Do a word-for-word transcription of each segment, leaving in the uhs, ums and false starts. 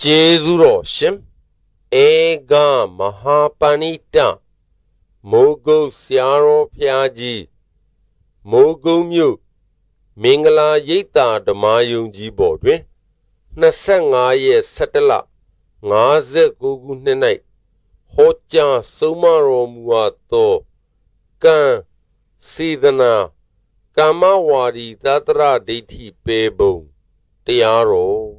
Jezuro Shim Ega Mahapanita Mogo Siaro Piaji Mogo Mu Mingala Yeta Damayung Jibodwe Nasanga ye Satella Naze Gugu Nenai Hocha Sumaro Muato Kan Sidana Kamawadi Tatra Deti Pebo Tiaro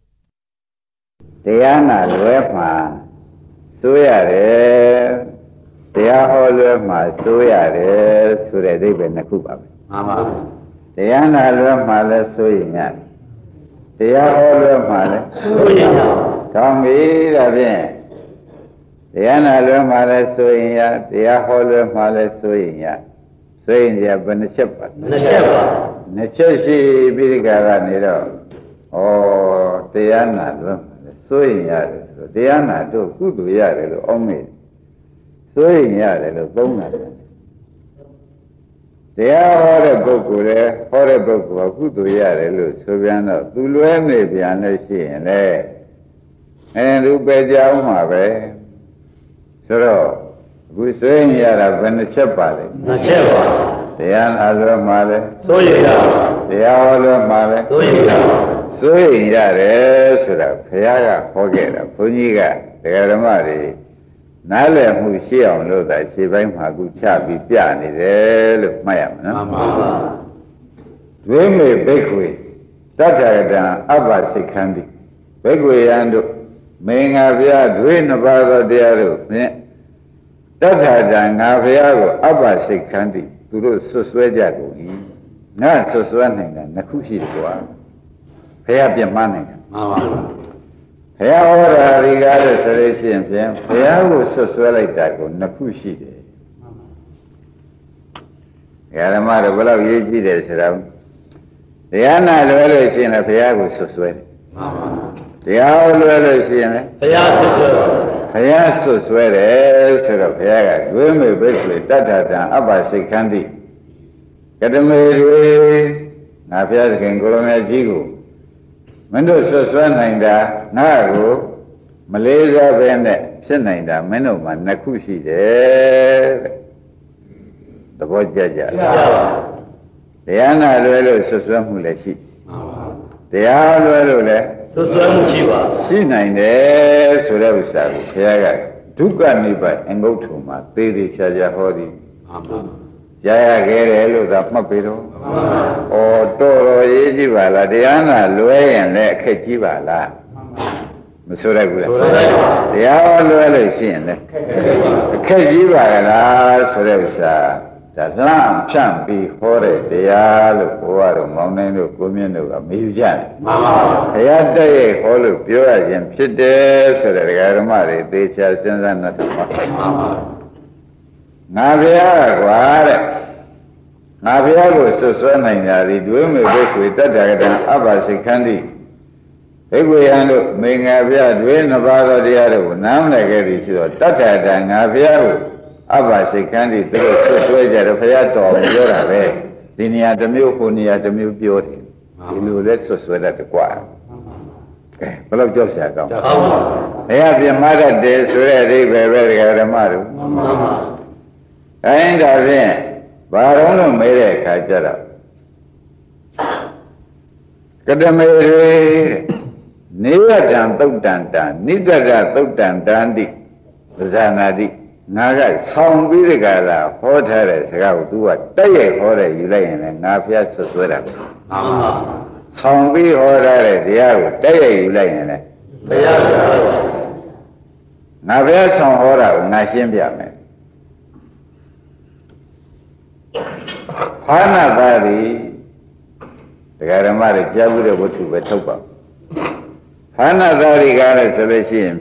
Tiana Luema Suyare Tia Holema Suyare Suredi Benakuba Tiana Luema Le Suyina Tia Holema Suyina Kambi Rabin Tiana Luema Le Suyina Tia Holema Le Suyina Suyina Benachepa Necheshi Birigara Niro Oh Tiana Luema Soy yare, Diana do good yare, Omi. Soy yare, Bona. They are horrible, horrible, good yare, Soviano, Duluene, Bianesi, and there. And Ubeja Umabe. So, we say yara, Venechapale. Nacheva. Diana Almale. Soy yare. They are all male. Soy yare. Soy yare, Sura, Piaga, Fogera, Puniga, the Garamari, Nale Musia, Loda, Shibang Hagucha, Bipiani, the Mayam. Dreamy Bakery, Tata Abba Sikandi, Bakery and Mingavia, Dwin about the Aru, Tata Naviago, Abba Sikandi, Turu Suswejago, not so swanning and Nakushi. Pay your money. Pay our regardless relation, pay our social like that, Nakushi. Yaramara will have Yaji days around. They are not always in a Payago Soswell. They are always in a Payaso swear, sort of Payaga, Wimmy Berkeley, Tata, Abba Candy. Get a way, Navia can go on a jigo. Mendo Soswananda, Nago, Malaysia Bene, Senanda, Menoma, Nakushi, the boy Jaja. They are not Lolo Soswamulashi. They are Lolo Soswamuchiva. Sinine, Surabusa, Piaga, Tukaniba, and go to my Piri Shaja Hori. Jaya Gere, the Mapiro. Oh, Toro Ejivala, Diana, Lue, and Kejivala. Masura, they are all well seen. Kejivala, Suresa, the lamp shall be horrid, they are Luar, Mountain, Communal, Mijan. They are day, all of pure and Pide, so that Garamari, they shall send nothing. Navia, Guare. Naviago Soswanina, the Dweme Beque, Tata, Abba Candy. Eguiano, Mingavia, Dwayne Navada the other, Namnagari, Tata, Naviago, Abba Candy, Soswaja, the Fayato, Yora, Dinia the Mupunia, the Mu Beauty. You let Soswed at the choir. Okay, but of Josiah. I have your mother days where they were very Adamaru. I ain't a there. Barono made a Kajara. Kadamere Neva Jan Tokdanta, Nida Tokdan Dandi, Zanadi, Naga, Song Virigala, Hotel, Raudua, Day Hore, you lay in a Nafia Soswera. Song V Hore, Diago, Day you lay in it. Navia Song Hora, Nashimbia. Hana Dari, the Garamari Jabu, what you were toba. Hana Dari got a selection,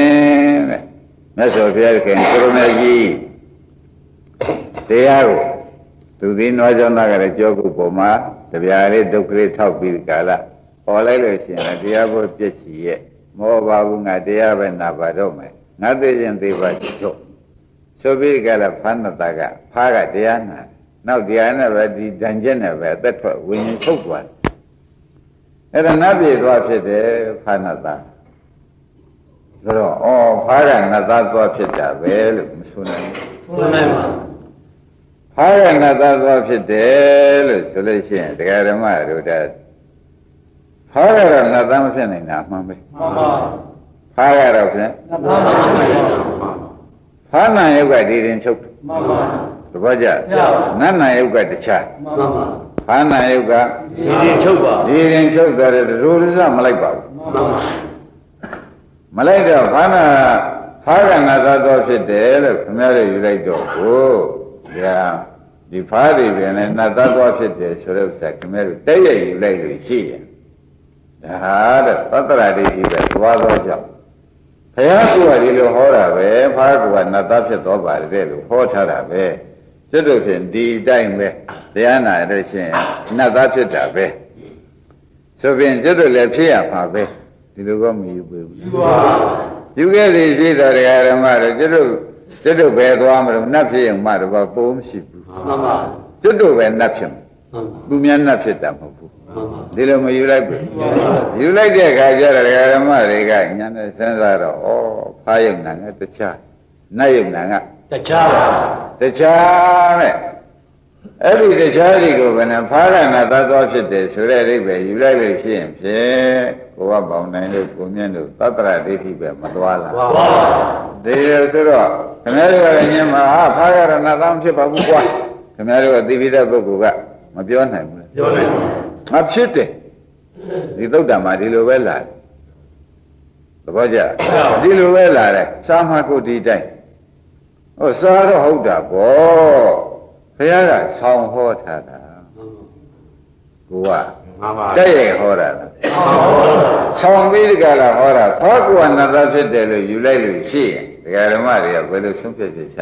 Nasofia can Kurunaji. They are to the Nojanaga Jogu Poma, the Viare do great talk with Gala, all election, a Diabo Pichi, more Babunga Diab and Navadome, nothing in the Vajo. So be Gala Panataga, Paga Diana. Now Diana, the dungeon, that when you took one. Era nabi dwapse de phanata ဆိုတော့ဩဖားကနတ်သားသွားဖြစ်တာပဲလို့မဆိုနိုင်ဘူးဆိုနိုင်ပါဖားကနတ်သားသွားဖြစ်တယ်လို့ဆိုလို့ရှိရင်တရားဓမ္မတို့ဒါဖားကတော့နတ်သားမဖြစ်နိုင်တာမှန်ပဲမှန်ပါဖားကတော့ဖြင့်နတ်သားမဖြစ်နိုင်ပါဖားနာယုတ်ကဒီရင်ချုပ်မှန်ပါသဘောကျနတ်နာယုတ်ကတခြားမှန်ပါဖားနာယုတ်ကဒီရင်ချုပ်ပါဒီရင်ချုပ်တယ်ဒရိုရစမလိုက်ပါဘူးမှန်ပါမလိုက်တော့ဖားနာဖားကနာသာတော့ဖြစ်တယ်လို့ခင်ဗျားတို့ယူလိုက်တော့ကိုဒါဒီဖားတွေပြန်လဲနာသာတော့ဖြစ်တယ်ဆိုတော့ဥစ္စာခင်ဗျားတို့တည့်ရယူလိုက်လို့ရှိရင်ဒါတဲ့သတ္တရာဒိဋ္ဌိပဲသွားတော့ကြောင့်ဘုရားကဒီလိုဟောတာပဲဖားကနာသာဖြစ်တော့ပါတယ်လို့ဟောထားတာပဲကျွတ်တို့ဖြင့်ဒီတိုင်းပဲတရားနာရလို့ရှိရင်နာသာဖြစ်တာပဲဆိုပြင်ကျွတ်တို့လည်းဖြစ်ရမှာပဲဒီလိုကမယူဘူးယူပါယူခဲ့သည်ရှိတော်တရားဓမ္မတို့ကျွတ်တို့ကျွတ်တို့ပဲသွားမလို့နတ်ဖြစ်ရင်မှတော့ပိုးမရှိဘူးမှန်ပါကျွတ်တို့ပဲနတ်ဖြစ်မှာသူများနတ်ဖြစ်တာမဟုတ်ဘူးဒီလိုမယူလိုက်ဘူးယူလိုက်တဲ့အခါကျတော့တရားဓမ္မတွေကညာနဲ့စဉ်းစားတော့ဩဖားယုံနာကတခြားနတ်ယုံနာကတခြားပါတခြားနဲ့အဲ့ဒီတခြားစီကိုဘယ်နဲ့ဖားရနာသတ်သွားဖြစ်တယ်ဆိုတဲ့အိဗယ်ယူလိုက်လို့ရှိရင်ဖြင့်ကိုကပေါင်းနိုင်လို့ကိုမြင့်လို့သတ္တရဒိဋ္ဌိပဲမသွားလားသွားပါဒီလိုဆိုတော့ခင်ဗျားတို့ကလည်းညမှာဟာဖားရနာသတ်ဖြစ်ပါဘူးကွာခင်ဗျားတို့ကသိပြီးတဲ့ပုဂ္ဂိုလ်ကမပြောနိုင်ဘူးလေပြောနိုင်ပါငါဖြစ်တယ်ဒီသုတ်တံမှာဒီလိုပဲလာတယ်သဘောကျဒီလိုပဲလာတယ်စာမကုတ်ဒီတိုင်းဟောစာတော့ဟုတ်တာပေါ့ဘုရားကဆောင်းဟောထားတာကိုကတဲ့ရဟောတာလားဆောင်းပြီးဒီကလာဟောတာဘာကနတ်သားဖြစ်တယ်လို့ယူလိုက်လို့ရှိရင်ဒကာဓမ္မတွေကဘယ်လိုဆုံးဖြတ်ချက်ချ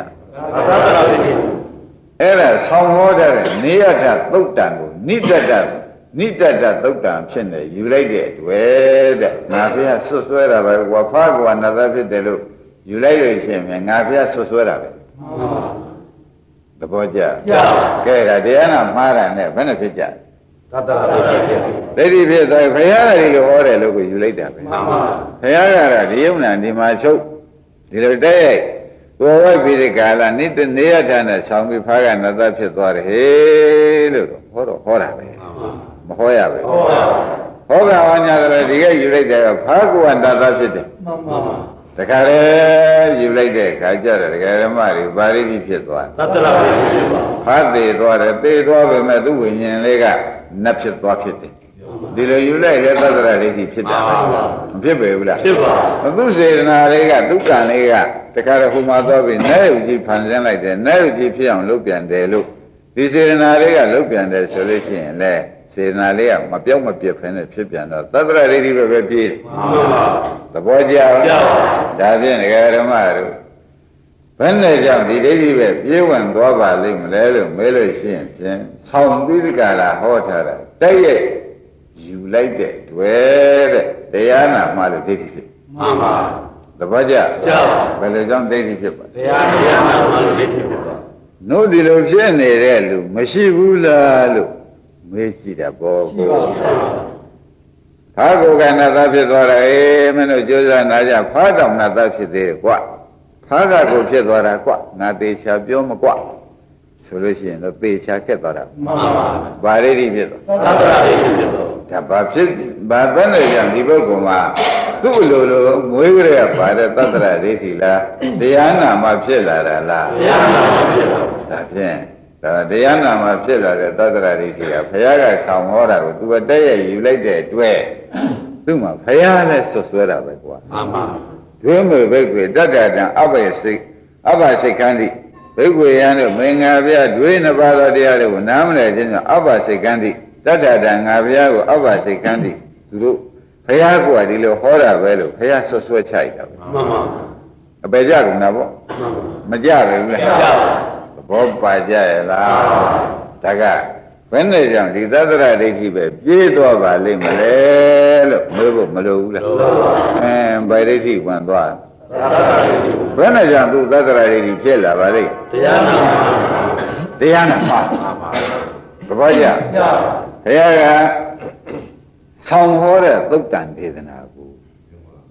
အဲ့ဒါဆောင်းဟောတဲ့နေရတသုတ်တံကိုနိတတနိတတသုတ်တံဖြစ်နေယူလိုက်တဲ့တွေ့တဲ့ငါဘုရားဆွဆွဲတာပဲကွာဖားကွာနတ်သားဖြစ်တယ်လို့ယူလိုက်လို့ရှိရင်ငါဘုရားဆွဆွဲတာပဲသဘောကျကဲဒါတရားနာမှားတာနဲ့ဘယ်နဲ့ဖြစ်ကြသတ္တရာဒိဋ္ဌိဒိဋ္ဌိဖြစ်သွားဘုရားကဒီလိုဟောတယ်လို့ကိုယူလိုက်တာပဲမှန်ပါဘုရားကတော့ဒီယုံနာဒီမှာချုပ်ဒီလိုတည့်ကိုဝိပိဒကာလနိတနေရထာနဲ့ဆောင်းပြီးဖားကနတ်သားဖြစ်သွားတယ်ဟေးလို့ဟောတော့ဟောတာပဲမဟောရပဲဟောကဟောညာတယ်ဒီကယူလိုက်တယ်ဖားကနတ်သားဖြစ်တယ်မှန်ပါတခါလေယူလိုက်တဲ့ခါကျတော့ဒကာဓမ္မတွေပါဠိတိဖြစ်သွားသတ္တရာဒိဋ္ဌိဖြစ်ပါဖတ်သေးသွားတယ်သေသွားပေမဲ့သူ့ဝိညာဉ်လေးကနတ်ဖြစ်သွားဖြစ်တယ်ဒီလိုယူလိုက်တဲ့သတ္တရာဒိဋ္ဌိဖြစ်တာပဲမဖြစ်ပေဘူးလားဖြစ်ပါသူစေတနာလေးကသူကံလေးကတခါတော့ဟိုမှာသွားပြီးနဲဥကြီးဖန်ဆင်းလိုက်တယ်နဲဥကြီးဖြစ်အောင်လုပ်ပြန်တယ်လို့ဒီစေတနာလေးကလုပ်ပြန်တယ်ဆိုလို့ရှိရင်လေစေတနာလေးကမပြောက်မပြတ်ဖင်းနဲ့ဖြစ်ပြန်တော့သတ္တရာဒိဋ္ဌိပဲပဲပြေးသဘောကျလားဒါဖြင့်ဒကာဓမ္မတို့ဘယ်နဲ့ကြောင့်ဒီဒိဋ္ဌိပဲပြေးဝင်သွားပါလိမ့်မလဲလို့မဲလို့ရှိရင်ဖြင့်ဆောင်းပြီးဒီကလာဟောထားတာတိုက်ရိုက်ယူလိုက်တဲ့တွေ့တဲ့တရားနာမှလို့ဒိဋ္ဌိဖြစ်မှန်ပါသဘောကျဘယ်လိုကြောင့်ဒိဋ္ဌိဖြစ်ပါတရားတရားနာမှလို့ဒိဋ္ဌိဖြစ်ပါနို့ဒီလိုဖြစ်နေတဲ့လူမရှိဘူးလားလို့မေးကြည့်တာပေါ့ကိုဖားကိုကနတ်သားဖြစ်သွားတာအေးမင်းတို့ကြိုးစားနာကြဖားတောင်နတ်သားဖြစ်သေးတယ်ကွဖားကကိုဖြစ်သွားတာကွငါသေးချာပြောမကွဆိုလို့ရှိရင်တော့သေချာခက်သွားတာမှန်ပါပါဗာရိတိဖြစ်သွားသတ္တရာရိတိဖြစ်သွားဒါဘာဖြစ်ဘာပဲလဲကြဒီပုဂ္ဂိုလ်မှာသူ့လိုလိုမွေးကြရပါတဲ့သတ္တရာဒိဋ္ဌိလားတရားနာမှာဖြစ်လာတာလားတရားနာမှာဖြစ်လာဒါဖြင့်ဒါတရားနာမှာဖြစ်လာတဲ့သတ္တရာဒိဋ္ဌိကဘုရားကဆောင်ဟောတာကိုသူကတည့်ရယူလိုက်တဲ့အတွက်သူ့မှာဘုရားလည်းဆွဆွဲတာပဲကွာမှန်ပါဒွေမေဘိက္ခွေတတ္တတံအဘယစိတ်အဘစိတ်ခန္တိဘိက္ခွေယံတို့မင်္ဂဗျာဒွေနှစ်ပါးသောတရားတွေကိုနားမလည်ခြင်းကြောင့်အဘစိတ်ခန္တိတတ္တတံငါဘုရားကိုအဘစိတ်ခန္တိသူတို့ဘုရားကဒီလိုဟောတာပဲလို့ဘုရားဆွဆွဲချလိုက်တာပဲမှန်ပါအပေကြကုန်တာပေါ့မကြပဲဘူးလားမကြပါဘောပါကြရဲ့လားဒါကဘယ်နဲ့ကြောင့်ဒီသတ္တရဒိဋ္ဌိပဲပြေးသွားပါလိမ့်မလဲလို့မေးဖို့မလိုဘူးလားအဲဗိဒိဋ္ဌိဝင်သွားဘယ်နဲ့ကြောင့်သူသတ္တရဒိဋ္ဌိဖြစ်လာပါလိမ့်တရားနာတရားနာမှာသဘောကျဘုရားကဆောင်းဟောတဲ့သုတ်တန်ဒေသနာကို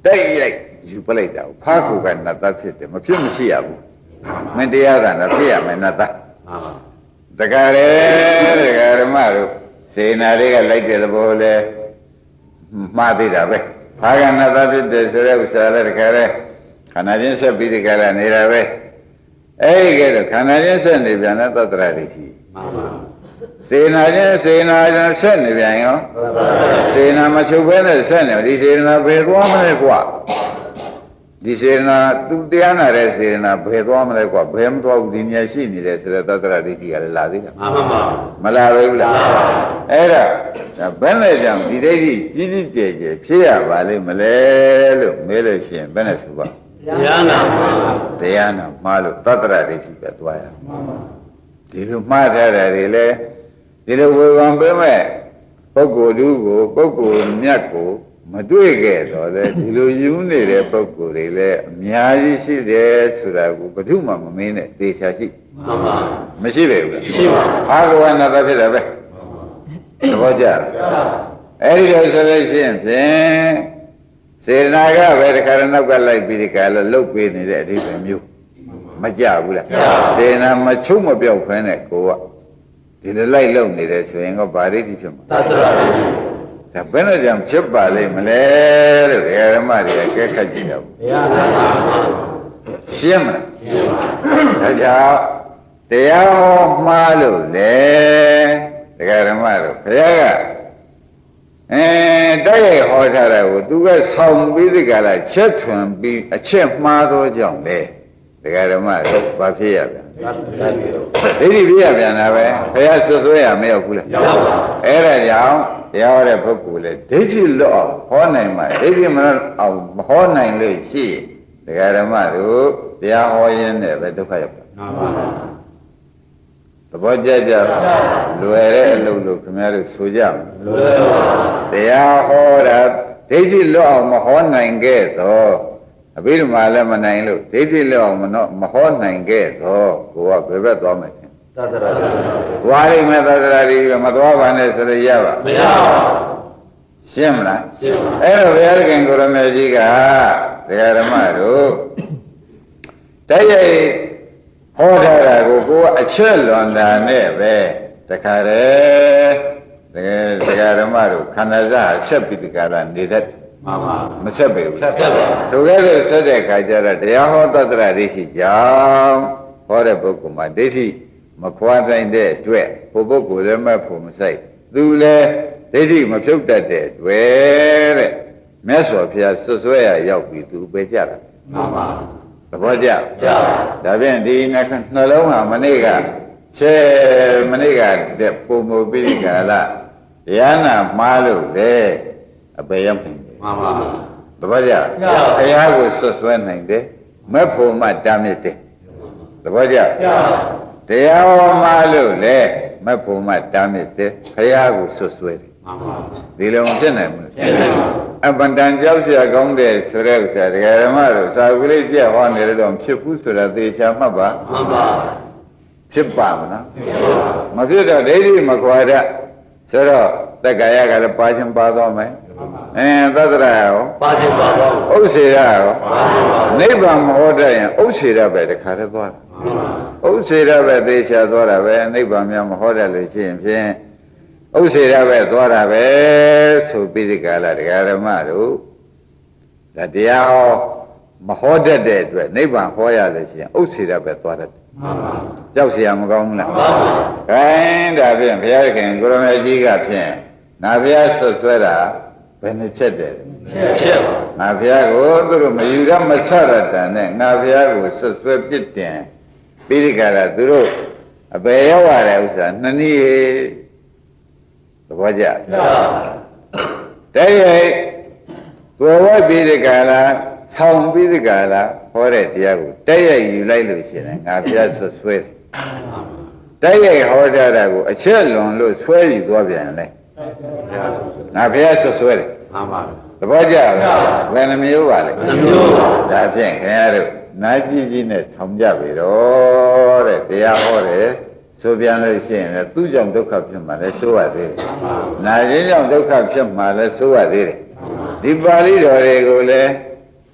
တိုက်ရိုက်ယူပလိုက်တာဖားကူကနတ်သားဖြစ်တယ်မဖြစ်မရှိရဘူးမင်းတရားကလည်းဖြစ်ရမယ်နတ်သားတကယ်လေတကယ်ဓမ္မတို့စေနာလေးကလိုက်တဲ့သဘောလဲမှားသေးတာပဲဖားကနတ်သားဖြစ်တယ်ဆိုတဲ့ဥစ္စာလည်းတကယ်လေခန္ဓာချင်းဆက်ပြီးတကယ်လည်းနေတာပဲအဲ့ဒီကဲတော့ခန္ဓာချင်းဆက်နေပြန်တဲ့သတ္တရဒိဋ္ဌိစေနာချင်းစေနာချင်းဆက်နေပြန်ရောစေနာမချုပ်ဘဲနဲ့ဆက်နေဒီစေနာဘယ်သွားမလဲကွာဒီစေနာသူတရားနာတဲ့စေနာဘယ်သွားမလဲကွာဘယ်မသွားဘူးဒီနေရာရှိနေတယ်ဆိုတဲ့သတ္တရဒိဋ္ဌိကလည်းလာသေးတာမှန်ပါပါမလာဘူးလားအဲ့ဒါဘယ်နဲ့ကြောင့်ဒီဒိဋ္ဌိကြီးကြီးကျယ်ကျယ်ဖြစ်ရပါလိမ့်မလဲလို့မေးလို့ရှိရင်ဘယ်နဲ့ဆိုပါတရားနာတရားနာမှားလို့သတ္တရဒိဋ္ဌိပဲသွားရဒီလိုမှားထားတယ်တွေလေဒီလိုဝေဖန်ပေးမဲ့ပုဂ္ဂိုလ်တို့ကိုပုဂ္ဂိုလ်မြတ်ကိုမတွေ့ခဲ့တော့လေဒီလိုယူနေတဲ့ပုဂ္ဂိုလ်တွေလည်းအများကြီးရှိတယ်ဆိုတာကိုဘယ်သူမှမမင်းနဲ့သေချာရှိမှန်ပါမရှိပဲဘူးလားရှိပါဘာကဝနာတာဖြစ်တယ်ပဲသဘောကျအဲ့ဒီလိုဆိုလို့ရှိရင်ဖြင့်စေနာကပဲတခါတော့နောက်ကလိုက်ပြီးဒီကလည်းလှုပ်ပေးနေတဲ့အဓိပ္ပာယ်မျိုးမကြဘူးလားစေနာမချုပ်မပြောက်ဖဲနဲ့ကိုကဒီလိုလိုက်လုံနေတယ်ဆိုရင်ကဗာရိတိဖြစ်မှာသတ္တရဒိဋ္ဌိဒါဘယ်နဲ့ကြောင့်ဖြစ်ပါလိမ့်မလဲလို့ဓမ္မတွေကကဲခတ်ကြည့်တော့ဘုရားရှင်းမလားဒါကြောင့်တရားဟောမှားလို့လေဓမ္မတို့ဘုရားကအဲတိုက်ရိုက်ဟောထားတာကိုသူကဆောင်းပြီးဒီကလာချက်ထွန်ပြီးအချက်မှားသောကြောင့်လေဓမ္မတို့ဘာဖြစ်ရပြန်ဒိဋ္ဌိပြရပြန်တာပဲဘုရားဆွဆွဲရမရောက်ဘူးလားရောက်ပါဘူးအဲ့ဒါကြောင့်တရားဟောတဲ့ပုဂ္ဂိုလ်လေဒိဋ္ဌိလွတ်အောင်ဟောနိုင်မှာဒိဋ္ဌိမလွတ်အောင်မဟောနိုင်လို့ရှိတရားဓမ္မတို့တရားဟောရင်းနဲ့ပဲဒုက္ခရောက်ပါမှန်ပါပါသဘောကျကြလွယ်တဲ့အလုပ်လို့ခင်ဗျားတို့ဆိုကြမယ်လွယ်ပါတရားဟောတာဒိဋ္ဌိလွတ်အောင်မဟောနိုင်ခဲ့တော့အဘိဓမ္မာလည်းမနိုင်လို့ဒိဋ္ဌိလွတ်အောင်မဟောနိုင်ခဲ့တော့ကိုကဘယ်ဘက်သွားမယ်သတ္တရာတိသွားလိမ့်မယ်သတ္တရာတိမသွားပါနဲ့ဆိုရရပါမရပါဘူးရှင်းမလားရှင်းပါအဲ့တော့ဘုရားခင်ကိုရမေကြီးကတရားဓမ္မတို့တိုက်ရိုက်ဟောထားတာကိုကိုကအချက်လွန်တာနဲ့ပဲတခါတည်းတကယ်တရားဓမ္မတို့ခန္ဓာစအဆက်ပြီးဒီကလာနေတတ်မှန်ပါမဆက်ပေဘူးဆက်ပါဆိုကြတဲ့ဆက်တဲ့ခါကျတော့တရားဟောသတ္တရာဒိဋ္ဌိကြောင့်ဟောတဲ့ပုဂ္ဂိုလ်မှာဒိဋ္ဌိမခွာနိုင်တဲ့အတွက်ဘုပုဂ္ဂိုလ်လည်းမဖို့မဆိုင်သူလည်းဒိဋ္ဌိမဖြုတ်တတ်တဲ့တွေ့တဲ့မြတ်စွာဘုရားဆွဆွဲရရောက်ပြီးသူပဲကြတာမှန်ပါသဘောကျကျဒါဖြင့်ဒီနှလုံးဟာမနေ့ကချဲမနေ့ကတဲ့ပုံမပိဋကလာတရားနာမှားလို့လေအပေရမှန်မှန်ပါသဘောကျတရားကိုဆွဆွဲနိုင်တယ်မဖို့မှတားမြစ်တယ်သဘောကျတရားဟောမှားလို့လေမဖို့မှတားမြစ်တယ်ခရားကိုဆွဆွဲတယ်မှန်ပါဒီလိုမဖြစ်နိုင်ဘူးဖြစ်နိုင်ပါအပန္တန်ကြောက်เสียကောင်းတဲ့ဆိုတဲ့ဥစ္စာတရားဓမ္မတို့စာကုလေးပြဟောနေတော့ဖြစ်ဘူးဆိုတာသေချာမှတ်ပါမှန်ပါဖြစ်ပါမလားမဖြစ်တော့ဒိဋ္ဌိမခွာတတ်ဆိုတော့တက္ကရာကလည်းပါခြင်းပါတော့မယ်အဲသတ္တရာရောပါခြင်းပါတော့ဥစ္စေရရောနိဗ္ဗာန်မဟောတတ်ရင်ဥစ္စေရပဲတခါတည်းသွားဥစ္စေရပဲသေချာသွားတာပဲနိဗ္ဗာန်များမဟောတတ်လို့ရှိရင်ဖြင့်ဥစ္စေရပဲသွားတာပဲဆိုပြီးဒီကလာတရားဓမ္မတို့ဒါတရားဟောမဟောတတ်တဲ့အတွက်နိဗ္ဗာန်ဟောရလို့ရှိရင်ဥစ္စေရပဲသွားတတ်တယ်မှန်ပါကြောက်เสียမကောင်းဘူးလားမှန်ပါခိုင်းဒါဖြင့်ဘုရားခင်ကိုရမေကြီးကဖြင့်ငါဘုရားဆွဆွဲတာဘယ်နှချက်တယ်ချက်ပါငါဘုရားကိုသူတို့မယူရမဆရတန်နဲ့ငါဘုရားကိုဆွဆွဲပြစ်တင်ပြီးဒီကလာသူတို့အပေရောက်ရတဲ့ဥစ္စာနှစ်နည်းသဘောကျတဲ့ရဲ့ကိုယ်ဝိုက်ပြီးဒီကလာဆောင်းပြီးဒီကလာဟောတဲ့တရားကိုတဲ့ရဲ့ယူလိုက်လို့ရှိရင်ငါဘုရားဆွဆွဲတဲ့ရဲ့ဟောတာကိုအချက်လွန်လို့ဆွဲယူသွားပြန်လေငါဘုရားဆွဆွဲတယ်မှန်ပါသဘောကျလားဘယ်နှမျိုးပါလဲနှမျိုးပါဒါဖြင့်ခင်ဗျားတို့နာကြည့်ကြည့်နဲ့ထောင်ကြပြီတော့တဲ့တရားဟောတယ်ဆိုပြန်လို့ရှိရင်လည်းသူ့ကြောင့်ဒုက္ခဖြစ်မှလည်းဆိုရသေးတယ်နာခြင်းကြောင့်ဒုက္ခဖြစ်မှလည်းဆိုရသေးတယ်ဒီပါဠိတော်တွေကိုလည်း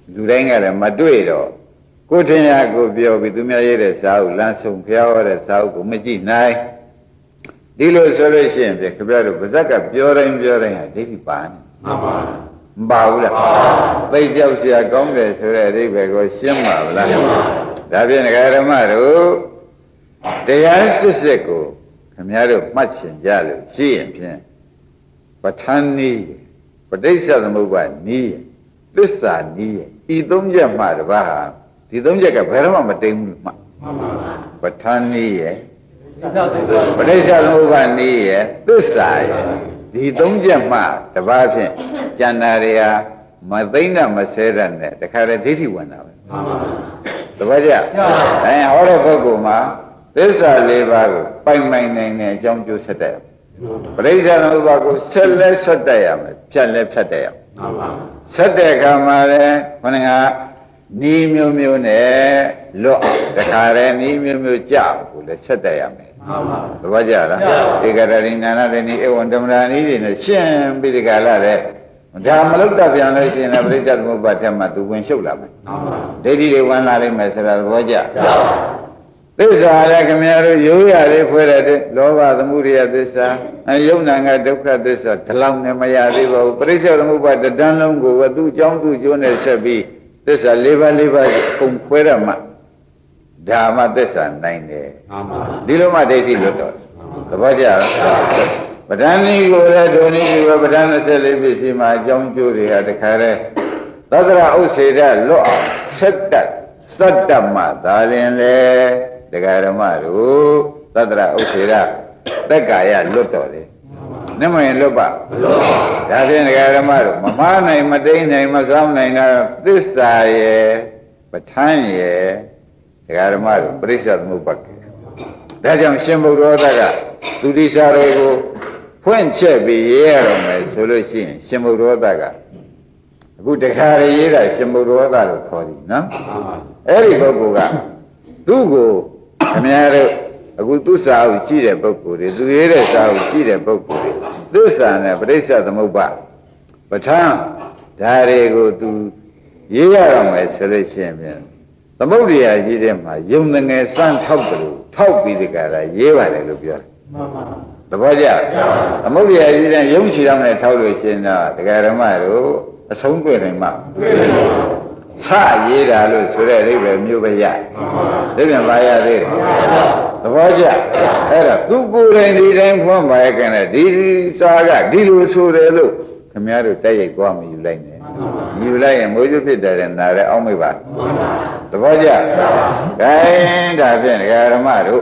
လူတိုင်းကလည်းမတွေ့တော့ကိုထင်ရကိုပြောပြီးသူများရဲ့စာအုပ်လမ်းဆုံးဖျားဟောတဲ့စာအုပ်ကိုမကြည့်နိုင်ဒီလိုဆိုလို့ရှိရင်ပြခပြတို့ဗဇက်ကပြောတိုင်းပြောတိုင်းဟာဒိဋ္ဌိပါနေမှန်ပါမပါဘူးလားသိကြောက်เสียကောင်းတယ်ဆိုတဲ့အဓိပ္ပာယ်ကိုရှင်းပါဗလားဒါဖြင့်ဒကာဓမ္မတို့တရားစစ်စစ်ကိုခင်ဗျားတို့မှတ်ချင်ကြလို့ရှိရင်ဖြင့်ပဋ္ဌာန်းနည်းပဋိစ္စသမုပ္ပါနည်းသစ္စာနည်းဤသုံးချက်မှတပါးဟာဒီသုံးချက်ကဘယ်တော့မှမတိမ်ဘူးမှပဋ္ဌာန်းနည်းရဲ့ပဋိစ္စသမုပ္ပါနည်းရဲ့သစ္စာရဲ့ဒီသုံးချက်မှတပါးဖြင့်ကျန်တာတွေဟာမသိမ့်နဲ့မဆဲတတ်နဲ့တခါတည်းဒိဋ္ဌိဝင်တာပဲတပည့်ကြအဲဟောတဲ့ပုဂ္ဂိုလ်မှာသစ္စာလေးပါးကိုပိုင်ပိုင်နိုင်နေအကြောင်းကျိုးဆက်တတ်ပရိစ္ဆေသမုပ္ပါကိုဆက်လက်ဆက်တတ်ရမယ်ဖြတ်လက်ဖြတ်တတ်ရမယ်ဆက်တဲ့အခါမှာလည်းခொနကနီးမျိုးမျိုးနဲ့လွတ်တခါတည်းနီးမျိုးမျိုးကြောက်ကိုလည်းဆက်တတ်ရမယ်တပည့်ကြလားဧကတရိနာနာတိဧဝံဓမ္မရာနီးတွေနဲ့ရှင်းပြီးဒီကလာလည်းဒါမလုတ်တပြန်လို့ရှိရင်လည်းပရိစ္ဆေသမုပ္ပါထက်မှသူဝင်ရှုပ်လာမယ်ဒိဋ္ဌိတွေဝင်လာလိမ့်မယ်ဆိုတာသဘောကျသစ္စာလည်းခင်ဗျားတို့ရိုးရလေးဖွဲ့တဲ့လောဘသမှုရိယသစ္စာယုံနာကဒုက္ခသစ္စာဒီလောက်နဲ့မရသေးပါဘူးပရိစ္ဆေသမုပ္ပါတဏ္ဍလုံးကိုသူ့အကြောင်းသူ့ကျိုးနဲ့ဆက်ပြီးသစ္စာ၄ပါး၄ပါးပုံခွဲရမှဒါမှသစ္စာနိုင်တယ်ဒီလိုမှဒိဋ္ဌိလွတ်တော့သဘောကျလားပဋ္ဌာန်းကြီးကိုလည်းဒုနည်းဒီပဋ္ဌာန်း၂၄ပစ္စည်းမှာအကြောင်းကျိုးတွေဟာတခါတည်းသတ္တရဥစ္စေတလွတ်အောင်ဆက်တတ်သတ္တမသာလင်လေဒကာဓမ္မတို့သတ္တရဥစ္စေတသက်ကာယလွတ်တော်တယ်နမရင်လွတ်ပါမလွတ်ပါဘူးဒါဖြင့်ဒကာဓမ္မတို့မမားနိုင်မတိန်နိုင်မဆောင်နိုင်တာသစ္စာရဲ့ပဋ္ဌာန်းရဲ့ဒကာဓမ္မတို့ပရိစ္ဆေသမုပ္ပါကဒါကြောင့်ရှင်ဘုရားကသူတိစာတွေကိုဖွင့်ချက်ပြီးရေးရတော့မယ်ဆိုလို့ရှိရင်ရှင်ဘုရားကအခုတခါရရေးတာရှင်ဘုရားလို့ခေါ်သည်နော်အဲ့ဒီပုဂ္ဂိုလ်ကသူ့ကိုခင်ဗျားတို့အခုသူ့စာအုပ်ကြည့်တဲ့ပုဂ္ဂိုလ်တွေသူရေးတဲ့စာအုပ်ကြည့်တဲ့ပုဂ္ဂိုလ်တွေသစ္စာနဲ့ပရိစ္ဆေသမုပ္ပါပဋ္ဌာန်းဒါတွေကိုသူရေးရတော့မယ်ဆိုလို့ရှိရင်ပြန်သမုဒ္ဒရာကြီးတဲ့မှာယုံငယ်စမ်းထောက်တယ်လို့ထောက်ပြီးဒီကရာရေးပါတယ်လို့ပြောတယ်မှန်ပါသဘောကျသမုဒ္ဒရာကြီးတဲ့ယုံချီတော့နဲ့ထောက်လို့ရှိရင်တော့ဒကာဓမ္မတို့အဆုံးတွေ့နိုင်မှာတွေ့ပါဘူးစရေးတာလို့ဆိုတဲ့အဓိပ္ပာယ်မျိုးပဲရမှန်ပါဒါပြန်ပါရသေးတယ်သဘောကျအဲ့ဒါသူကိုယ်တိုင်ဒီတိုင်းဖွင့်ပါရဲ့ခင်ဗျဒီစာကဒီလိုဆိုတယ်လို့ခင်ဗျားတို့တိုက်ရိုက်သွားမယူလိုက်နဲ့ယူလိုက်ရင်မိုးကျွဖြစ်တယ်နားရဲအောက်မိပါသဘောကျခိုင်းဒါဖြင့်ဒကာဓမ္မတို့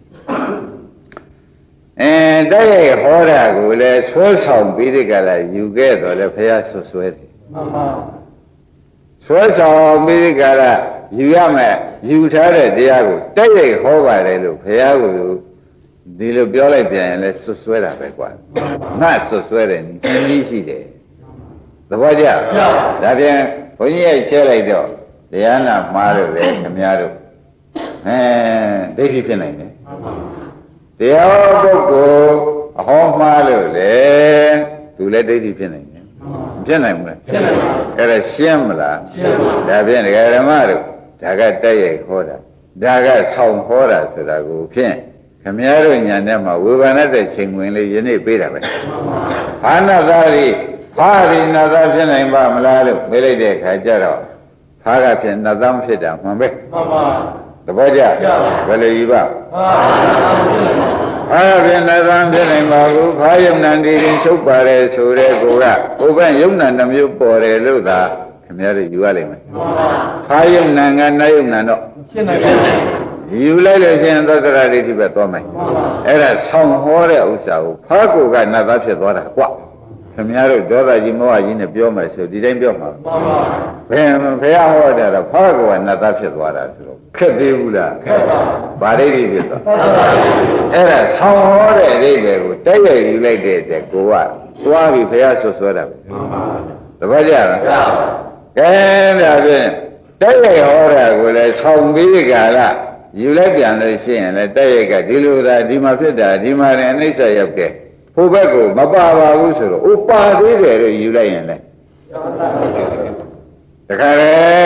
အဲတိုက်ရိုက်ဟောတာကိုလည်းဆွဲဆောင်ပြီးဒီကလာယူခဲ့တော့လေဘုရားဆွဆွဲတယ်မှန်ပါဆွဲဆောင်ပြီးဒီကလာယူရမယ်ယူထားတဲ့တရားကိုတိုက်ရိုက်ဟောပါတယ်လို့ဘုရားကဒီလိုပြောလိုက်ပြန်ရင်လည်းဆွဆွဲတာပဲကွာငါဆွဆွဲတယ်နည်းရှိတယ်သဘောကျဒါပြန်ဘုန်းကြီးရဲ့ချဲလိုက်တော့တရားနာမှားလို့လေခင်ဗျားတို့အဲဒိဋ္ဌိဖြစ်နိုင်တယ်တရားပုဂ္ဂိုလ်အဟောမှားလို့လေသူလည်းဒိဋ္ဌိဖြစ်နိုင်တယ်ဖြစ်နိုင်မလားဖြစ်နိုင်ပါဘူးအဲ့ဒါရှင်းမလားရှင်းပါဒါဖြင့်ဒကာဓမ္မတို့ဒါကတက်ရိုက်ဟောတာဒါကဆောင်းဟောတာဆိုတာကိုဖြင့်ခမည်းတော်ညာထဲမှာဝေဘာနတဲ့ချိန်ဝင်လေးယနေ့ပေးတာပဲဘာနာသားရီဖာရီနာသားဖြစ်နိုင်ပါမလားလို့မေးလိုက်တဲ့အခါကျတော့ဖာကဖြစ်နာသားမဖြစ်တာမှန်ပဲမှန်ပါသဘောကျဘယ်လိုယူပါဖာဖြစ်နာသားဖြစ်နိုင်ပါဘူးဖာယုံနံဒီရင်ချုပ်ပါတယ်ဆိုတဲ့ကိုကဘုဘယုံနံနှမျိုးပေါ်တယ်လို့သာခင်ဗျားတို့ယူရလိမ့်မယ်ဖာယုံနံကနာယုံနံတော့ဖြစ်နိုင်ပါဘူးယူလိုက်လို့ရှိရင်သတ္တရာဒိဋ္ဌိပဲသွားမယ်အဲ့ဒါဆောင်းဟောတဲ့ဥစ္စာကိုဖာကိုကနတ်သားဖြစ်သွားတာကွခင်ဗျားတို့ဒေါသကြီးမောဟကြီးနဲ့ပြောမယ်ဆိုဒီတိုင်းပြောမှာဘယ်ဘယ်ဟောတယ်တော့ဖာကိုကနတ်သားဖြစ်သွားတာဆိုတော့ခက်သေးဘူးလားခက်ပါဗာဒိဋ္ဌိဖြစ်သွားအဲ့ဒါဆောင်းဟောတဲ့အဓိပ္ပာယ်ကိုတိုက်ရိုက်ယူလိုက်တဲ့တဲ့ကိုကသွားပြီးဘုရားဆွဆွဲတာပဲသဘောကျလားကဲဒါဖြင့်တိုက်ရိုက်ဟောတာကိုလည်းဆောင်းပြီးကြလားယူလိုက်ပြန်လို့ရှိရင်လည်းတိုက်ရိုက်ကဒီလိုသာဒီမှာဖြစ်တာဒီမှာလည်းအနိစ္စရောက်တယ်ဟိုဘက်ကိုမပါပါဘူးဆိုတော့ဥပါသေးတယ်လို့ယူလိုက်ရင်လည်းတခါလေ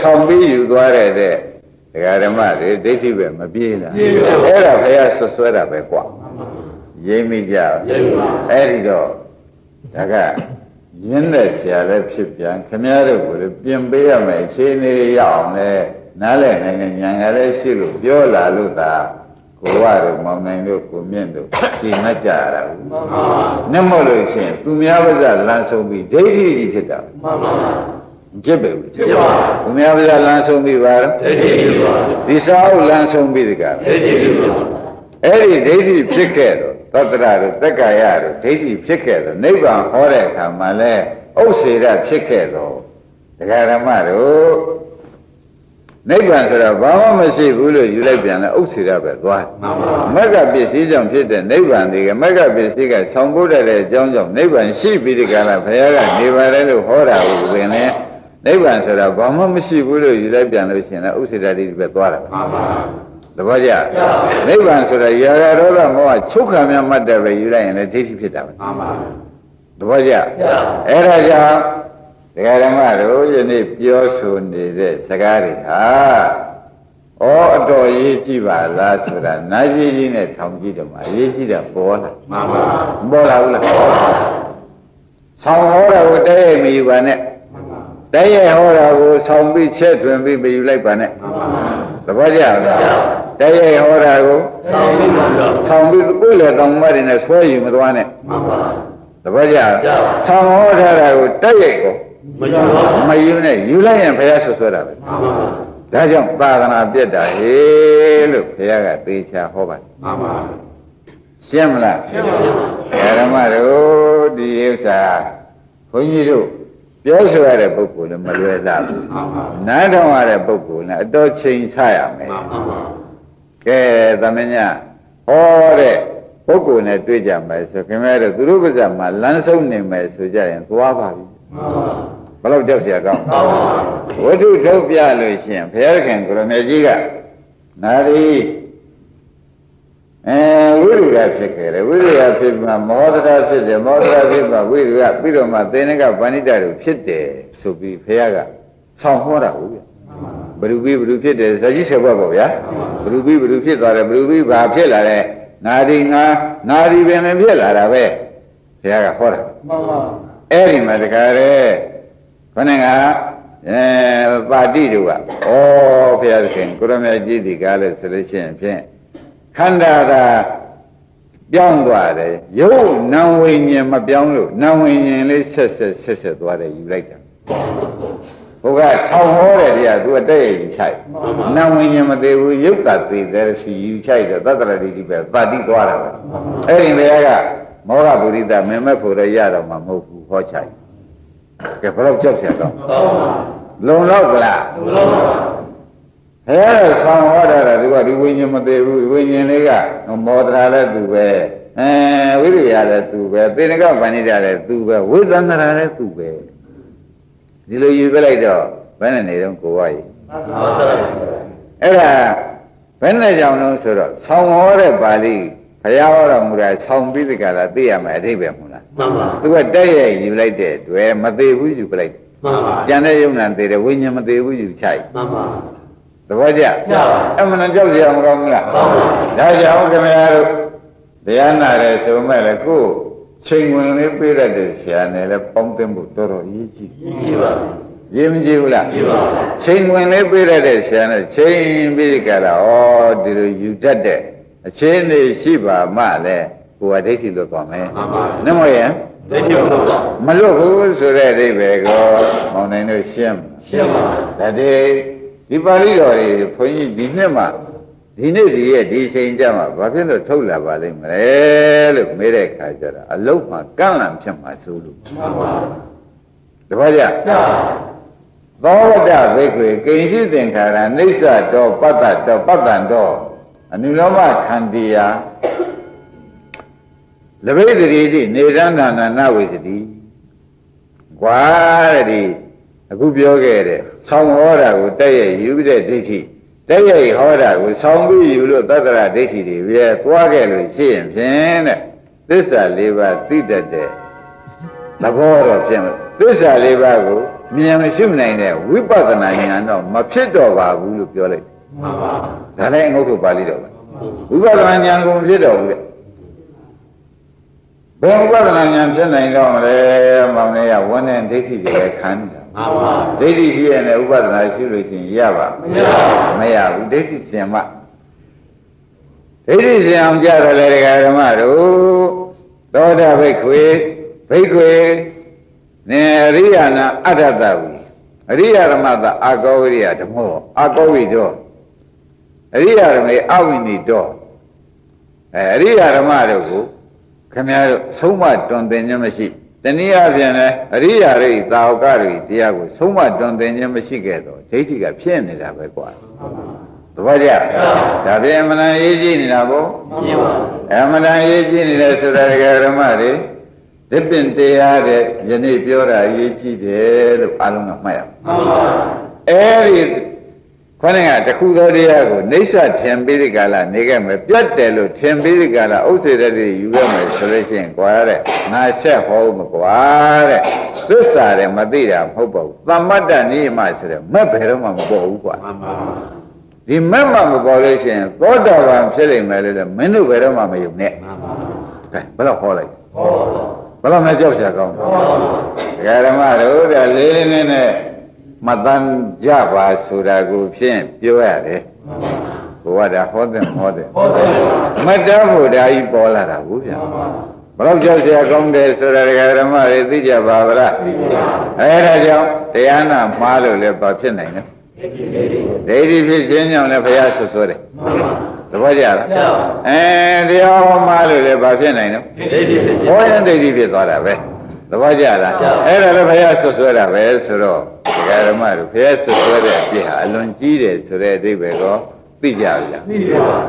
ဆောင်ပြီးယူသွားတဲ့ဒကာဓမ္မတွေဒိဋ္ဌိပဲမပြေးလားအဲ့ဒါဘုရားဆွဆွဲတာပဲကွာရိပ်မိကြအဲ့ဒီတော့ဒါကရင်းတဲ့ဆရာလည်းဖြစ်ပြန်ခမည်းတော်ကိုလည်းပြင်ပေးရမယ်အခြေအနေရအောင်လဲနားလည်နိုင်တဲ့ဉာဏ်ကလေးရှိလို့ပြောလာလို့သာကိုဝတို့မောင်နိုင်တို့ကိုမြင့်တို့ရှင်းမှတ်ကြရတာဘူးမှန်ပါဘူးနဲ့မဟုတ်လို့ရှိရင်သူများပါးစလမ်းဆုံးပြီးဒိဋ္ဌိကြီးဖြစ်တာမှန်ပါဘူးဖြစ်ပဲဘူးဖြစ်ပါဘူးသူများပါးစလမ်းဆုံးပြီးပါတော့ဒိဋ္ဌိဖြစ်ပါဒီစာအုပ်လမ်းဆုံးပြီးတကဒိဋ္ဌိဖြစ်ပါအဲ့ဒီဒိဋ္ဌိဖြစ်ခဲ့တော့သတ္တရတို့တက္ကရာတို့ဒိဋ္ဌိဖြစ်ခဲ့တော့နိဗ္ဗာန်ဟောတဲ့အခါမှာလဲဥစ္စေရဖြစ်ခဲ့တော့ဒကာဓမ္မတို့နိဗ္ဗာန်ဆိုတာဘာမှမရှိဘူးလို့ယူလိုက်ပြန်တယ်ဥစ္စေရပဲသွားမဂ္ဂပစ္စည်းကြောင့်ဖြစ်တဲ့နိဗ္ဗာန်တွေကမဂ္ဂပစ္စည်းကဆောင်ဖို့တဲ့အကြောင်းကြောင့်နိဗ္ဗာန်ရှိပြီးဒီကလာဘုရားကနေပါတယ်လို့ဟောတာကိုပင်လေနိဗ္ဗာန်ဆိုတာဘာမှမရှိဘူးလို့ယူလိုက်ပြန်လို့ရှိရင်လည်းဥစ္စေရတိပဲသွားတာမှန်ပါတပည့်ကြနိဗ္ဗာန်ဆိုတာရာဂဒေါသမောဟချုပ်ခံမြတ်မှတ်တယ်ပဲယူလိုက်ရင်လည်းဒိဋ္ဌိဖြစ်တာပဲမှန်ပါတပည့်ကြအဲ့ဒါကြောင့်ဒကာဓမ္မတို့ယနေ့ပြောဆိုနေတဲ့စကားတွေဟာဩအတော်ရေးကြည့်ပါလားဆိုတာနာကြီးကြီးနဲ့ထောင်ကြည့်တော့မှရေးကြည့်တာပေါ်လာမှန်ပါပေါ်လာဘူးလားပေါ်ပါဆောင်းဟောတာကိုတည့်ရမယူပါနဲ့တည့်ရဟောတာကိုဆောင်းပြီးချက်ထွင်ပြီးမယူလိုက်ပါနဲ့မှန်ပါသဘောကျလားတည့်ရဟောတာကိုဆောင်းပြီးဆောင်းပြီးကိုယ်လေတောင်မတွေနဲ့ဆွဲယူမသွားနဲ့မှန်ပါသဘောကျလားဆောင်းဟောထားတာကိုတည့်ရကိုမယူမယူနဲ့ယူလိုက်ရင်ဘုရားဆွဆွဲတာပဲမှန်ပါဒါကြောင့်သာသနာပြတ်တာဟေလို့ဘုရားကသေချာဟောပါတယ်မှန်ပါရှင်းမလားရှင်းပါဓမ္မတို့ဒီဥစ္စာဘုန်းကြီးတို့ပြောဆိုရတဲ့ပုဂ္ဂိုလ်လည်းမလွယ်လှဘူးမှန်ပါနားထောင်ရတဲ့ပုဂ္ဂိုလ်လည်းအတော်ချိန်ဆရမယ်မှန်ပါကဲသမညဟောတဲ့ပုဂ္ဂိုလ်နဲ့တွေ့ကြမယ်ဆိုခင်ဗျားတို့သူတို့ပါးစပ်မှာလမ်းဆုံးနေမယ်ဆိုကြရင်သွားပါပြီမှန်ပါဘယ်လောက်ကြောက်เสียကောင်းဝိထုထုတ်ပြလို့ရှိရင်ဘုရားခင်ကိုရမေကြီးကနာရီအဲဝိရုဒဖြစ်ခဲ့တယ်ဝိရုဒဖြစ်မှမောဒတာဖြစ်တယ်မောဒတာဖြစ်မှဝိရုဒပြီးတော့မှသေနကဗန္ဓိတတို့ဖြစ်တယ်ဆိုပြီးဘုရားကဆောင်းဟောတာဟုတ်ဗျဘ누구ပြီးဘ누구ဖြစ်တယ်ဇာကြီးဆက်ဘွက်ပေါ့ဗျာဘ누구ပြီးဘ누구ဖြစ်သွားတယ်ဘ누구ပြီးဘာဖြစ်လာလဲနာရီငါနာရီပင်လည်းဖြစ်လာတာပဲဘုရားကဟောတာမှန်ပါအဲ့ဒီမှာတခါတည်းခဏကအဲပါတိတို့ကဩဘုရားခင်ကိုရမေကြီးဒီကားလို့ဆိုလို့ရှိရင်ဖြင့်ခန္ဓာသာပြောင်းသွားတယ်ရုပ်နာဝိညာဉ်မပြောင်းလို့နာဝိညာဉ်လေးဆက်ဆက်ဆက်ဆက်သွားတယ်ယူလိုက်တာဘုရားဆောင်းဟောတဲ့တရားသူအတက်ရည်ချိုက်နာဝိညာဉ်မသေးဘူးရုပ်သာသေးတယ်စီယူချိုက်တော့သတ္တရတိတိပဲပါတိသွားတာပဲအဲ့ဒီဘုရားကမောဟပုရိသမင်မဲ့ဖို့ရရတော့မှမဟုတ်ဘူးဟောချိုက်ကဲဘယ်တော့ကြောက်เสียတော့လုံလောက်ကလားလုံလောက်ပါဘယ်လိုဆောင်းဟောတာလဲသူကဒီဝိညာဉ်မသေးဘူးဝိညာဉ်လေးကမောဒရာလည်းသူပဲအဲဝိရိယလည်းသူပဲသေနကဗန္ဓိတာလည်းသူပဲဝိသန္တရာလည်းသူပဲဒီလိုယူပြလိုက်တော့ဘယ်နဲ့နေတော့ကိုဝါကြီးအဲ့ဒါဘယ်နဲ့ကြောင့်လို့ဆိုတော့ဆောင်းဟောတဲ့ပါဠိဘုရားဟောတော်မူတာဆောင်းပြီးတကလားသိရမယ်အဓိပ္ပာယ်မူလားမှန်ပါသူကတက်ရဲ့ယူလိုက်တဲ့တွေ့မသေးဘူးယူပလိုက်မှန်ပါကျန်တဲ့ယုံနာသေးတယ်ဝိညာဉ်မသေးဘူးယူချိုက်မှန်ပါသဘောကျကျပါအမှန်ကြောက်ကြမကောင်းဘူးလားမှန်ပါဒါကြောင့်ခင်ဗျားတို့တရားနာတယ်ဆိုမဲ့လေကိုချိန်ဝင်လေးပြေးတတ်တဲ့ဆရာနဲ့လည်းပေါင်းသိမှုတော်တော်ရေးကြည့်ကြည့်ပါရေးမကြည့်ဘူးလားကြည့်ပါချိန်ဝင်လေးပြေးတတ်တဲ့ဆရာနဲ့ချိန်ပြီးကြတာဩဒီလိုယူတတ်တဲ့အချင်းနေရှိပါမှလည်းကိုယ်ကဒိဋ္ဌိလွတ်သွားမယ်မှန်ပါနမရဲ့ဒိဋ္ဌိမလွတ်ပါမလွတ်ဘူးဆိုတဲ့အဓိပ္ပာယ်ကိုမောင်နိုင်တို့ရှင်းရှင်းပါဒါတည်းဒီပါဠိတော်တွေဘုန်းကြီးဒီနှစ်မှဒီနေ့ဒီရဲ့ဒီချိန်ကြမှာဘာဖြစ်လို့ထုတ်လာပါလိမ့်မလဲလို့မေးတဲ့အခါကျတော့အလုံးမှာကန့်လန့်ဖြစ်မှာဆိုလို့မှန်ပါတပည့်ကြသောဝတ္တဘိက္ခွေကိဉ္စီသင်္ခါရအိဋ္ဌတောပတ္တတောပတ္တံတောအနုလောမခန္တီယာလဘိတ္တိတိနေရဏနာနဝိသတိကွာတဲ့ဒီအခုပြောခဲ့တဲ့ဆောင်းဟောတာကိုတက်ရဲ့ယူပြီးတဲ့ဒိဋ္ဌိတက်ရဲ့ဟောတာကိုဆောင်းပြီးယူလို့သတ္တရဒိဋ္ဌိတွေပဲသွားခဲ့လို့ရှိရင်ဖြင့်တဲ့သစ္စာလေးပါးသိတတ်တဲ့သဘောတော့ဖြင့်သစ္စာလေးပါးကိုမြန်မရှိနိုင်တဲ့ဝိပဿနာဉာဏ်တော့မဖြစ်တော့ပါဘူးလို့ပြောလိုက်မှန်ပါဒါလည်းအငုတ်ထုတ်ပါဠိတော်ပဲဝိပဿနာဉာဏ်ကိုမဖြစ်တော့ဘူးတဲ့ဘယ်ဝိပဿနာဉာဏ်ဖြစ်နိုင်တော့မလဲမောင်လေးကဝန်းတဲ့ဒိဋ္ဌိတွေခံနေတာမှန်ပါဒိဋ္ဌိရှိရတဲ့ဥပဒနာရှိလို့ရှိရင်ရပါမရဘူးဒိဋ္ဌိရှင်မဒိဋ္ဌိရှင်အောင်ကြတယ်လေဒကာဓမ္မတို့သောတာဘိက္ခွေဘိက္ခွေနေအရိယာနာအတ္တတဝီအရိယာဓမ္မသအာကောဝိရိယဓမ္မောအာကောဝိတောအရိယာဓမ္မေအဝိနိတောအဲအရိယာဓမ္မတို့ကိုခင်ဗျားတို့ဆုံးမတွင်တင်ခြင်းမရှိတနည်းအားဖြင့်လည်းအရိယာတွေသာဝကတွေတရားကိုဆုံးမတွင်တင်ခြင်းမရှိခဲ့တော့ဒိဋ္ဌိကဖြစ်နေတာပဲကွာသဘောကျဒါပြင်အမှန်တန်ရေးကြည့်နေတာပေါ့အမှန်တန်ရေးကြည့်နေတယ်ဆိုတာဒကာဓမ္မတွေဒီပင်တရားတဲ့ယနေ့ပြောတာရေးကြည့်တယ်လို့အားလုံးကမှတ်ရအောင်အဲဒီခொနကတခုသောတရားကိုနေဆထင်ပြီးဒီကလာနေခဲ့မယ်ပြတ်တယ်လို့ထင်ပြီးဒီကလာဥစ္စေတတိယူခဲ့မယ်ဆိုလို့ရှိရင်ကွာတဲ့ငါဆက်ဟောမကွာတဲ့သစ္စာတယ်မသိတာမဟုတ်ပါဘူးသမ္မတ္တနိယမဆိုတဲ့မက်ဘယ်တော့မှမပေါ်ဘူးကွာဒီမက်မှမပေါ်လို့ရှိရင်သောတာပန်ဖြစ်လိမ့်မယ်လို့မင်းတို့ဘယ်တော့မှမယုံနဲ့ကဲဘယ်တော့ဟောလိုက်ဘယ်တော့မှကြောက်เสียကောင်းတယ်ဓမ္မတို့ကလေးလေးနဲ့နဲ့မတန်ကြပါဆိုတာကိုဖြင့်ပြောရတယ်ဘုရားဒါဟောတဲ့ဟောတဲ့မတ္တဖို့ဒါကြီးပေါ်လာတာဘူးဗျာဘယ်တော့ကြောက်เสียကောင်းတယ်ဆိုတာဓမ္မတွေသိကြပါဗလားအဲဒါကြောင့်တရားနာမှားလို့လည်းဘာဖြစ်နိုင်လဲဒိဋ္ဌိဖြစ်ခြင်းကြောင့်လည်းဘုရားဆွဆွတယ်သဘောကျလားအဲတရားဟောမှားလို့လည်းဘာဖြစ်နိုင်လဲဟောရင်ဒိဋ္ဌိဖြစ်သွားတာပဲသဘောကျလားအဲ့ဒါလည်းဘုရားဆွဆွဲတာပဲဆိုတော့ဒကာဓမ္မတို့ဘုရားဆွဆွဲတဲ့အပြစ်ဟာအလွန်ကြီးတယ်ဆိုတဲ့အဓိပ္ပာယ်ကိုသိကြပြီလားသိပါပါ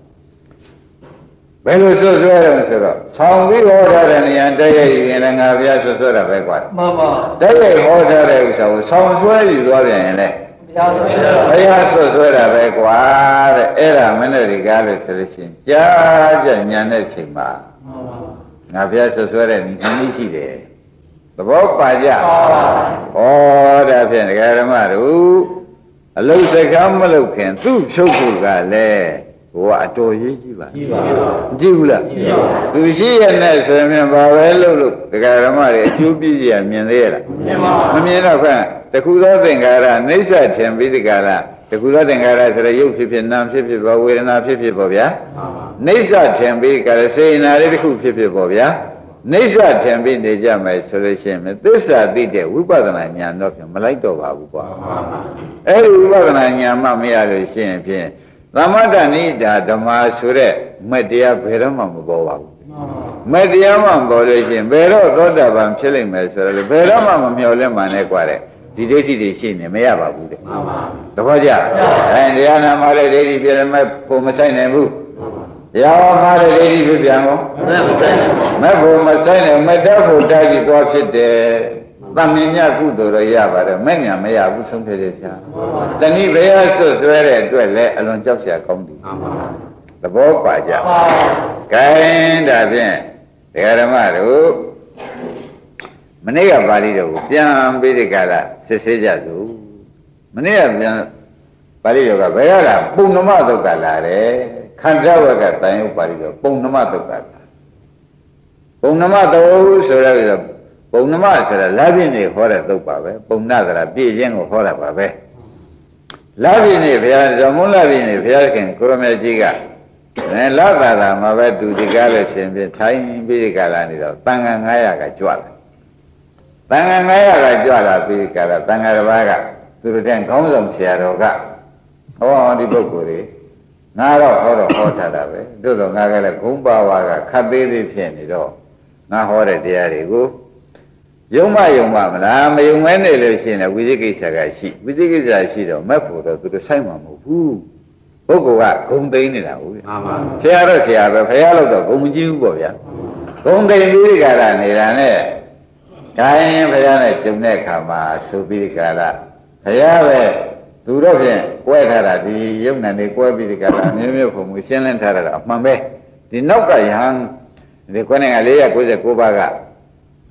ဘယ်လိုဆွဆွဲတယ်ဆိုတော့ဆောင်းပြီးဟောထားတဲ့နေရာတည့်ရရင်လည်းငါဘုရားဆွဆွဲတာပဲကွာမှန်ပါတည့်ရဟောထားတဲ့ဥစ္စာကိုဆောင်းဆွဲယူသွားပြန်ရင်လည်းဘုရားဆွဆွဲတာပဲကွာတဲ့အဲ့ဒါမနဲ့ဒီကားလို့ဆိုလို့ရှိရင်ကြားကြညာတဲ့ချိန်မှာငါဘုရားဆွဆွဲတဲ့နည်းရှိတယ်သဘောပါကြဩဒါဖြင့်ဒကာဓမ္မတို့အလုံးစကားမလုပ်ခင်သူ့ဖြုတ်ဖို့ကလည်းဟိုကအတော်ရေးကြည့်ပါကြည့်ပါကြည့်ဘူးလားသူရှိရနဲ့ဆိုရင်ဘာပဲလုပ်လို့ဒကာဓမ္မတွေအကျိုးပြည့်ရမြင်သေးရလားမြင်ပါမမြင်တော့ခန့်တခုသောသင်္ခါရနှိစ္စထင်ပြီးဒီကလာတခုသောသင်္ခါရဆိုရရုပ်ဖြစ်ဖြစ်နာမ်ဖြစ်ဖြစ်ဝေဒနာဖြစ်ဖြစ်ပေါ့ဗျာနှိစ္စထင်ပြီးကလည်းစေနာလေးတစ်ခုဖြစ်ဖြစ်ပေါ့ဗျာနှိစ္စထင်ပြီးနေကြမယ်ဆိုလို့ရှိရင်သစ္စာသိတဲ့ဝိပဿနာဉာဏ်တော့ဖြင့်မလိုက်တော့ပါဘူးကွာအဲ့ဒီဝိပဿနာဉာဏ်မှမရလို့ရှိရင်ဖြင့်သမတ္တနိဒာဓမ္မဆိုတဲ့မတရားဘယ်တော့မှမပေါ်ပါဘူးမတရားမှမပေါ်လို့ရှိရင်ဘယ်တော့သောတာပန်ဖြစ်လိမ့်မယ်ဆိုတော့ဘယ်တော့မှမမျှော်လင့်မှနဲ့ကွာတဲ့ဒီဒိဋ္ဌိတွေရှိနေမရပါဘူးတဲ့တပည့်ကြအဲတရားနာမှာလည်းဒိဋ္ဌိပြည့်မဲ့ပုံမဆိုင်နိုင်ဘူးရောမှားတဲ့ဒိဋ္ဌိဖြစ်ပြန်ကောမဲ့ဖို့မဆိုင်နဲ့မတတ်ဖို့တိုက်ပြီးသွားဖြစ်တယ်တမင်ညကုသိုလ်တော့ရပါတယ်မဲ့ညာမရဘူးဆုံးဖြတ်တဲ့ဆရာတဏိဘယ်ဟာဆွဆွဲတဲ့အတွက်လည်းအလွန်ကြောက်စရာကောင်းတယ်သဘောပါကြဂိုင်းဒါဖြင့်ဒကာဓမ္မတို့မနေ့ကပါဠိတော်ကိုပြန်ပြီးဒီကလာစစ်ဆေးကြစို့မနေ့ကပြန်ပါဠိတော်ကဘယ်ရလားပုံနမသုတ်ကလာတယ်ခန္ဓာဝကတန်ရုပ်ပါဠိတော်ပုံနမသုတ်ကလာပုံနမသုတ်ဆိုတော့ပုံနမဆိုတာလာပြည့်နေဟောတဲ့သုတ်ပါပဲပုံနာသရာပြည့်ခြင်းကိုဟောတာပါပဲလာပြည့်နေဘုရားဇမုန်းလာပြည့်နေဘုရားခင်ကိုရမေကြီးကအဲလာသာသာမှာပဲသူဒီကားလို့ရှင်ပြထိုင်းပြီးဒီကလာနေတော့တန်ခါန၅ရာကကြွလာတန်ခါန၅ရာကကြွလာပြီးဒီကလာတန်ခါတစ်ပါးကသူတို့တဲ့ခေါင်းဆောင်ဆရာတော်ကဟောဒီပုဂ္ဂိုလ်တွေငါတော့ဟောတော့ဟောထားတာပဲတို့တော့ငါကလည်းဂုံးပါဝါကခတ်သေးသေးဖြစ်နေတော့ငါဟောတဲ့တရားတွေကိုယုံမယုံမမလားမယုံမဲနေလို့ရှိရင်ဝိသိကိစ္စကရှိဝိသိကိစ္စရှိတော့မက်ဖို့တော့သူတို့ဆိုင်မှာမဟုတ်ဘူးပုဂ္ဂိုလ်ကဂုံသိမ်းနေတာဟုတ်ပြီမှန်ပါဆရာတော့ဆရာပဲဖရာလို့တော့ဂုံမကြည့်ဘူးပေါ့ဗျာဂုံသိမ်းပြီးဒီကလာနေတာနဲ့ဒါရင်ဖရာနဲ့ကျုံတဲ့အခါမှာဆိုပြီးဒီကလာဖရာပဲသူတော့ဖြင့်ကွဲထားတာဒီယုံနံတွေကွဲပြီးဒီကလာမျိုးမျိုးပုံမှုရှင်းလင်းထားတာအမှန်ပဲဒီနောက်ကယဟန်ဒီခွနဲ့က၄၉၉ပါးက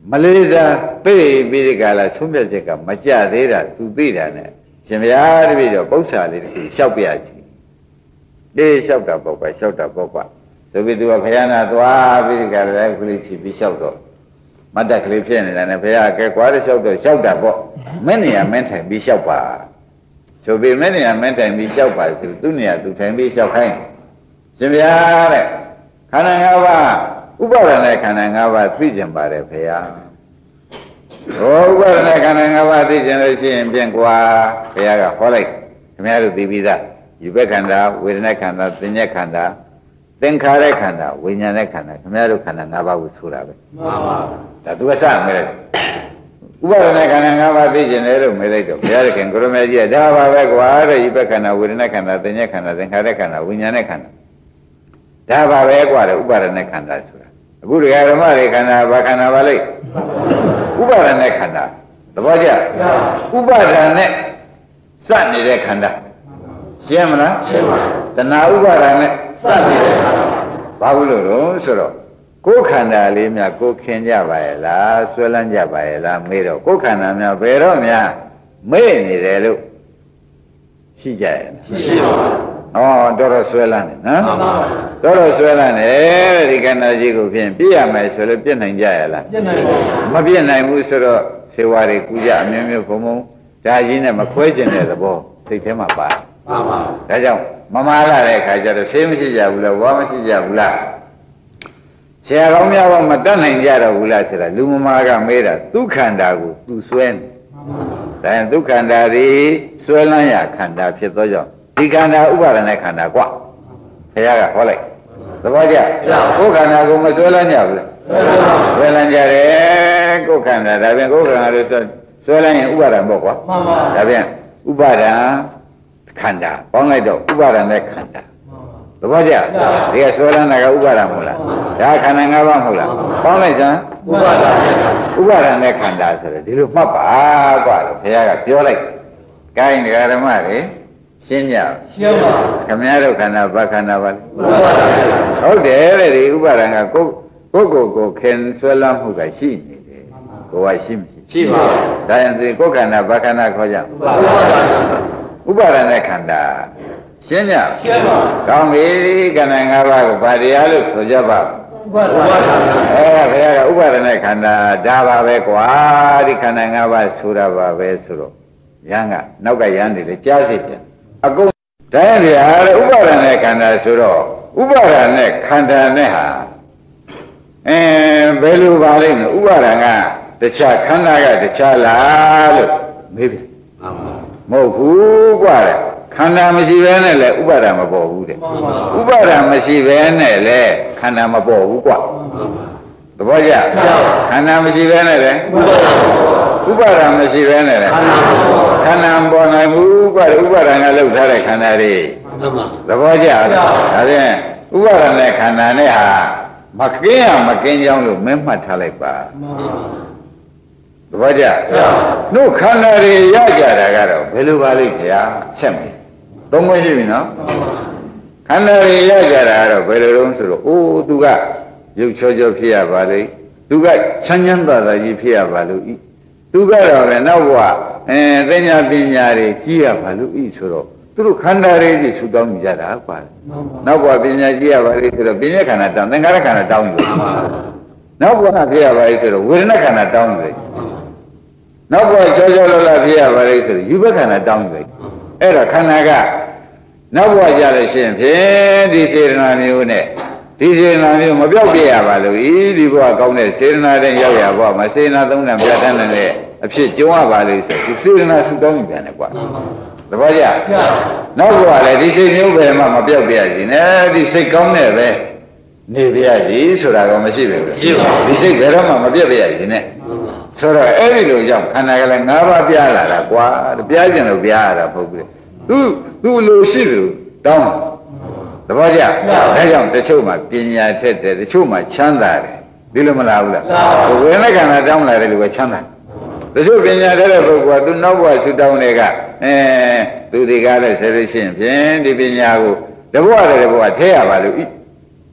မလေးစားပြေးပြီးဒီကလာဆုံးဖြတ်ချက်ကမကြသေးတာသူသိတာနဲ့ရှင်ဗျာတပည့်တော့ပု္ပ္ပာလေးတစ်ခုလျှောက်ပြချင်အေးလျှောက်တာပေါ့ကွာလျှောက်တာပေါ့ကွာဆိုပြီးသူကဘုရားနာသွားပြီးဒီကလာကလေးချီပြီးလျှောက်တော့မတ်တက်ကလေးဖြစ်နေတာနဲ့ဘုရားကဲကွာလျှောက်တော့လျှောက်တာပေါ့မင်းနေရာမင်းထိုင်ပြီးလျှောက်ပါဆိုပြီးမင်းနေရာမင်းထိုင်ပြီးလျှောက်ပါဆိုသူ့နေရာသူထိုင်ပြီးလျှောက်ခိုင်းရှင်ဗျာတဲ့ခန္ဓာ၅ပါးဥပါဒณะခန္ဓာ၅ပါးသိကျင်ပါတယ်ဘုရားဟောဥပါဒณะခန္ဓာ၅ပါးသိကျင်လို့ရှိရင်ပြန်ကွာဘုရားကဟောလိုက်ခင်ဗျားတို့သိပြီးသားယူဘက်ခန္ဓာဝေဒနာခန္ဓာသင်္ညက်ခန္ဓာသင်္ခါရခန္ဓာဝိညာဉ်နဲ့ခန္ဓာခင်ဗျားတို့ခန္ဓာ၅ပါးကိုဆိုတာပဲမှန်ပါဒါသူကစမယ်ဥပါဒณะခန္ဓာ၅ပါးသိကျင်တယ်လို့မေးလိုက်တော့ဘုရားခင်ကိုရမေကြီးကဒါပါပဲကွာတဲ့ယူဘက်ခန္ဓာဝေဒနာခန္ဓာသင်္ညက်ခန္ဓာသင်္ခါရခန္ဓာဝိညာဉ်နဲ့ခန္ဓာဒါပါပဲကွာတဲ့ဥပါဒณะခန္ဓာဆိုတာအခုဒီဓမ္မတွေခန္ဓာဘာခန္ဓာပါလိမ့်ဥပါဒณะခန္ဓာသဘောကျဥပါဒณะစနေတဲ့ခန္ဓာရှင်းမလားရှင်းပါတဏှာဥပါဒณะစနေတဲ့ခန္ဓာဘာလို့လို့တော့ဆိုတော့ကိုယ်ခန္ဓာလေးများကိုယ်ခင်ကြပါရဲ့လားဆွဲလန်းကြပါရဲ့လားမေးတော့ကိုယ်ခန္ဓာများဘယ်တော့များမေ့နေတယ်လို့ရှိကြရဲ့ရှိပါဘူးဩတော်တော်ဆွဲလန်းနေနော်မှန်ပါပါတော်တော်ဆွဲလန်းနေဒီခန္ဓာကြီးကိုဖြင့်ပြည့်ရမယ်ဆိုလို့ပြည့်နိုင်ကြရလားပြည့်နိုင်ပါဘူးမပြည့်နိုင်ဘူးဆိုတော့ဆေဝါတွေကူကြအမျိုးမျိုးဘုံဘုံဒါကြီးနဲ့မခွဲကျင်တဲ့သဘောစိတ်ထဲမှာပါမှန်ပါဒါကြောင့်မမာလာတဲ့အခါကျတော့ဆေးမရှိကြဘူးလားဝါမရှိကြဘူးလားဆရာကောင်းများကမတတ်နိုင်ကြတော့ဘူးလားဆိုတာလူမမာကမေးတာဒုက္ခန္တာကိုသူဆွဲနေဒါရင်ဒုက္ခန္တာဒီဆွဲလန်းရခန္ဓာဖြစ်သောကြောင့်ဒီခန္ဓာဥပါဒณะခန္ဓာกว่าဘုရားကဟောလိုက်သဘောကျကိုယ်ခန္ဓာကိုမဆွဲလန်းကြဘူးလားဆွဲလန်းကြတယ်ကိုယ်ခန္ဓာဒါပြန်ကိုယ်ခန္ဓာလို့ဆွဲလန်းရင်ဥပါဒံပေါ့ကွာမှန်ပါဒါပြန်ဥပါဒံခန္ဓာပေါင်းလိုက်တော့ဥပါဒณะခန္ဓာသဘောကျဒီကဆွဲလန်းတာကဥပါဒံမဟုတ်လားဒါခန္ဓာ၅ပါးမဟုတ်လားပေါင်းလိုက်စမ်းဥပါဒံဥပါဒณะခန္ဓာဆိုတော့ဒီလိုမှတ်ပါกว่าလို့ဘုရားကပြောလိုက်ကိုင်းဒကာဓမ္မတွေရှင်းကြရှင်းပါခင်ဗျားတို့ခန္ဓာဘာခန္ဓာပါလဲဟုတ်တယ်တဲ့ဒီဥပါဒံကကိုကိုကိုကိုခင်ဆွဲလမ်းမှုကရှိနေတယ်ကိုကရှိမရှိရှိပါဒါရင်ဒီကိုခန္ဓာဘာခန္ဓာခေါ်ကြဥပါဒณะခန္ဓာရှင်းကြရှင်းပါကောင်းပြီခန္ဓာ၅ပါးကိုဗာတရားလို့ဆိုကြပါဥပါဒณะအဲဘုရားကဥပါဒณะခန္ဓာဒါပါပဲကွာဒီခန္ဓာ၅ပါးဆိုတာပါပဲဆိုတော့ယံကနောက်ကယံတွေလည်းကြားစိတ်ကြအကုန်တိုင်းပြားဥပါဒณะခန္ဓာဆိုတော့ဥပါဒณะခန္ဓာနဲ့ဟာအဲဘယ်လိုပါလိမ့်မလဲဥပါဒံကတခြားခန္ဓာကတခြားလားလို့မေးတယ်မဟုတ်ဘူးกว่าတဲ့ခန္ဓာမရှိဘဲနဲ့လည်းဥပါဒံမပေါ်ဘူးတဲ့ဥပါဒံမရှိဘဲနဲ့လည်းခန္ဓာမပေါ်ဘူးกว่าသဘောကျခန္ဓာမရှိဘဲနဲ့လည်းဥပါဒံမရှိဘဲနဲ့လည်းခန္ဓာမပေါ်နိုင်ဘူးกว่าဥပါဒံကလောက်ထားတဲ့ခန္ဓာတွေသဘောကျလားဒါဖြင့်ဥပါဒณะခန္ဓာနဲ့ဟာမကင်းရမကင်းကြောင်းလို့မင်းမှတ်ထားလိုက်ပါသဘောကျတို့ခန္ဓာတွေရကြတာကတော့ဘယ်လိုပါလိမ့်ခင်ဗျာချက်မယ်သုံးမရှိပြီနော်ခန္ဓာတွေရကြတာကတော့ဘယ်လိုလုံးဆိုတော့အိုးသူကရုပ်ချောချောဖြစ်ရပါလိမ့်သူကချမ်းချမ်းသာသာကြီးဖြစ်ရပါလို့ဤသူကတော့လည်းနောက်ဘဝအဲသိညာပညာတွေကြီးရပါလို့ဤဆိုတော့သူတို့ခန္ဓာတွေကြီးဆူတောင်းကြတာပါနောက်ဘဝပညာကြီးရပါလိမ့်ဆိုတော့ပညာခန္ဓာတောင်းသင်္ခါရခန္ဓာတောင်းတယ်နောက်ဘဝဖြစ်ရပါလိမ့်ဆိုတော့ဝေဒနာခန္ဓာတောင်းတယ်နောက်ဘဝချောချောလလဖြစ်ရပါလိမ့်ဆိုတော့ယူဘခန္ဓာတောင်းတယ်အဲ့တော့ခန္ဓာကနောက်ဘဝကြလို့ရှိရင်ဖြင့်ဒီစေတနာမျိုးနဲ့ဒီစေတနာမျိုးမပြောက်ပြရပါလို့ဤဒီဘဝကောင်းတဲ့စေတနာတဲ့ရောက်ရဘဝမှာစေတနာသုံးတန်ပြတ်တန်းတဲ့အဖြစ်ကျုံရပါလိမ့်ဆိုဒီစေတနာဆူတောင်းပြန်တယ်ကွာသဘောကျနောက်ဘဝလည်းဒီစိတ်မျိုးပဲမှမပြောက်ပြရစီနဲ့ဒီစိတ်ကောင်းတဲ့ပဲနေပြရစီဆိုတာကမရှိဘူးဒီစိတ်ဘယ်တော့မှမပြတ်ပြရစီနဲ့ဆိုတော့အဲ့ဒီလိုကြောင့်ခန္ဓာကလည်း၅ပါးပြားလာတာကွာပြားကျင်လို့ပြားရတာမဟုတ်ဘူးသူသူလိုရှိတယ်တောင်းသဘောကျဒါကြောင့်တချို့မှာပညာထက်တယ်တချို့မှာချမ်းသာတယ်ဒီလိုမလားဘူးလားဝေဒနာခန္ဓာတောင်းလာတယ်လို့ပဲချမ်းသာတချို့ပညာထက်တဲ့ပုဂ္ဂိုလ်ကသူနောက်ဘဝဆူတောင်းတွေကအဲသူတွေကလည်းဆက်လို့ရှိရင်ဖြင့်ဒီပညာကိုတဘဝတည်းတဘဝထဲရပါလို့ဤ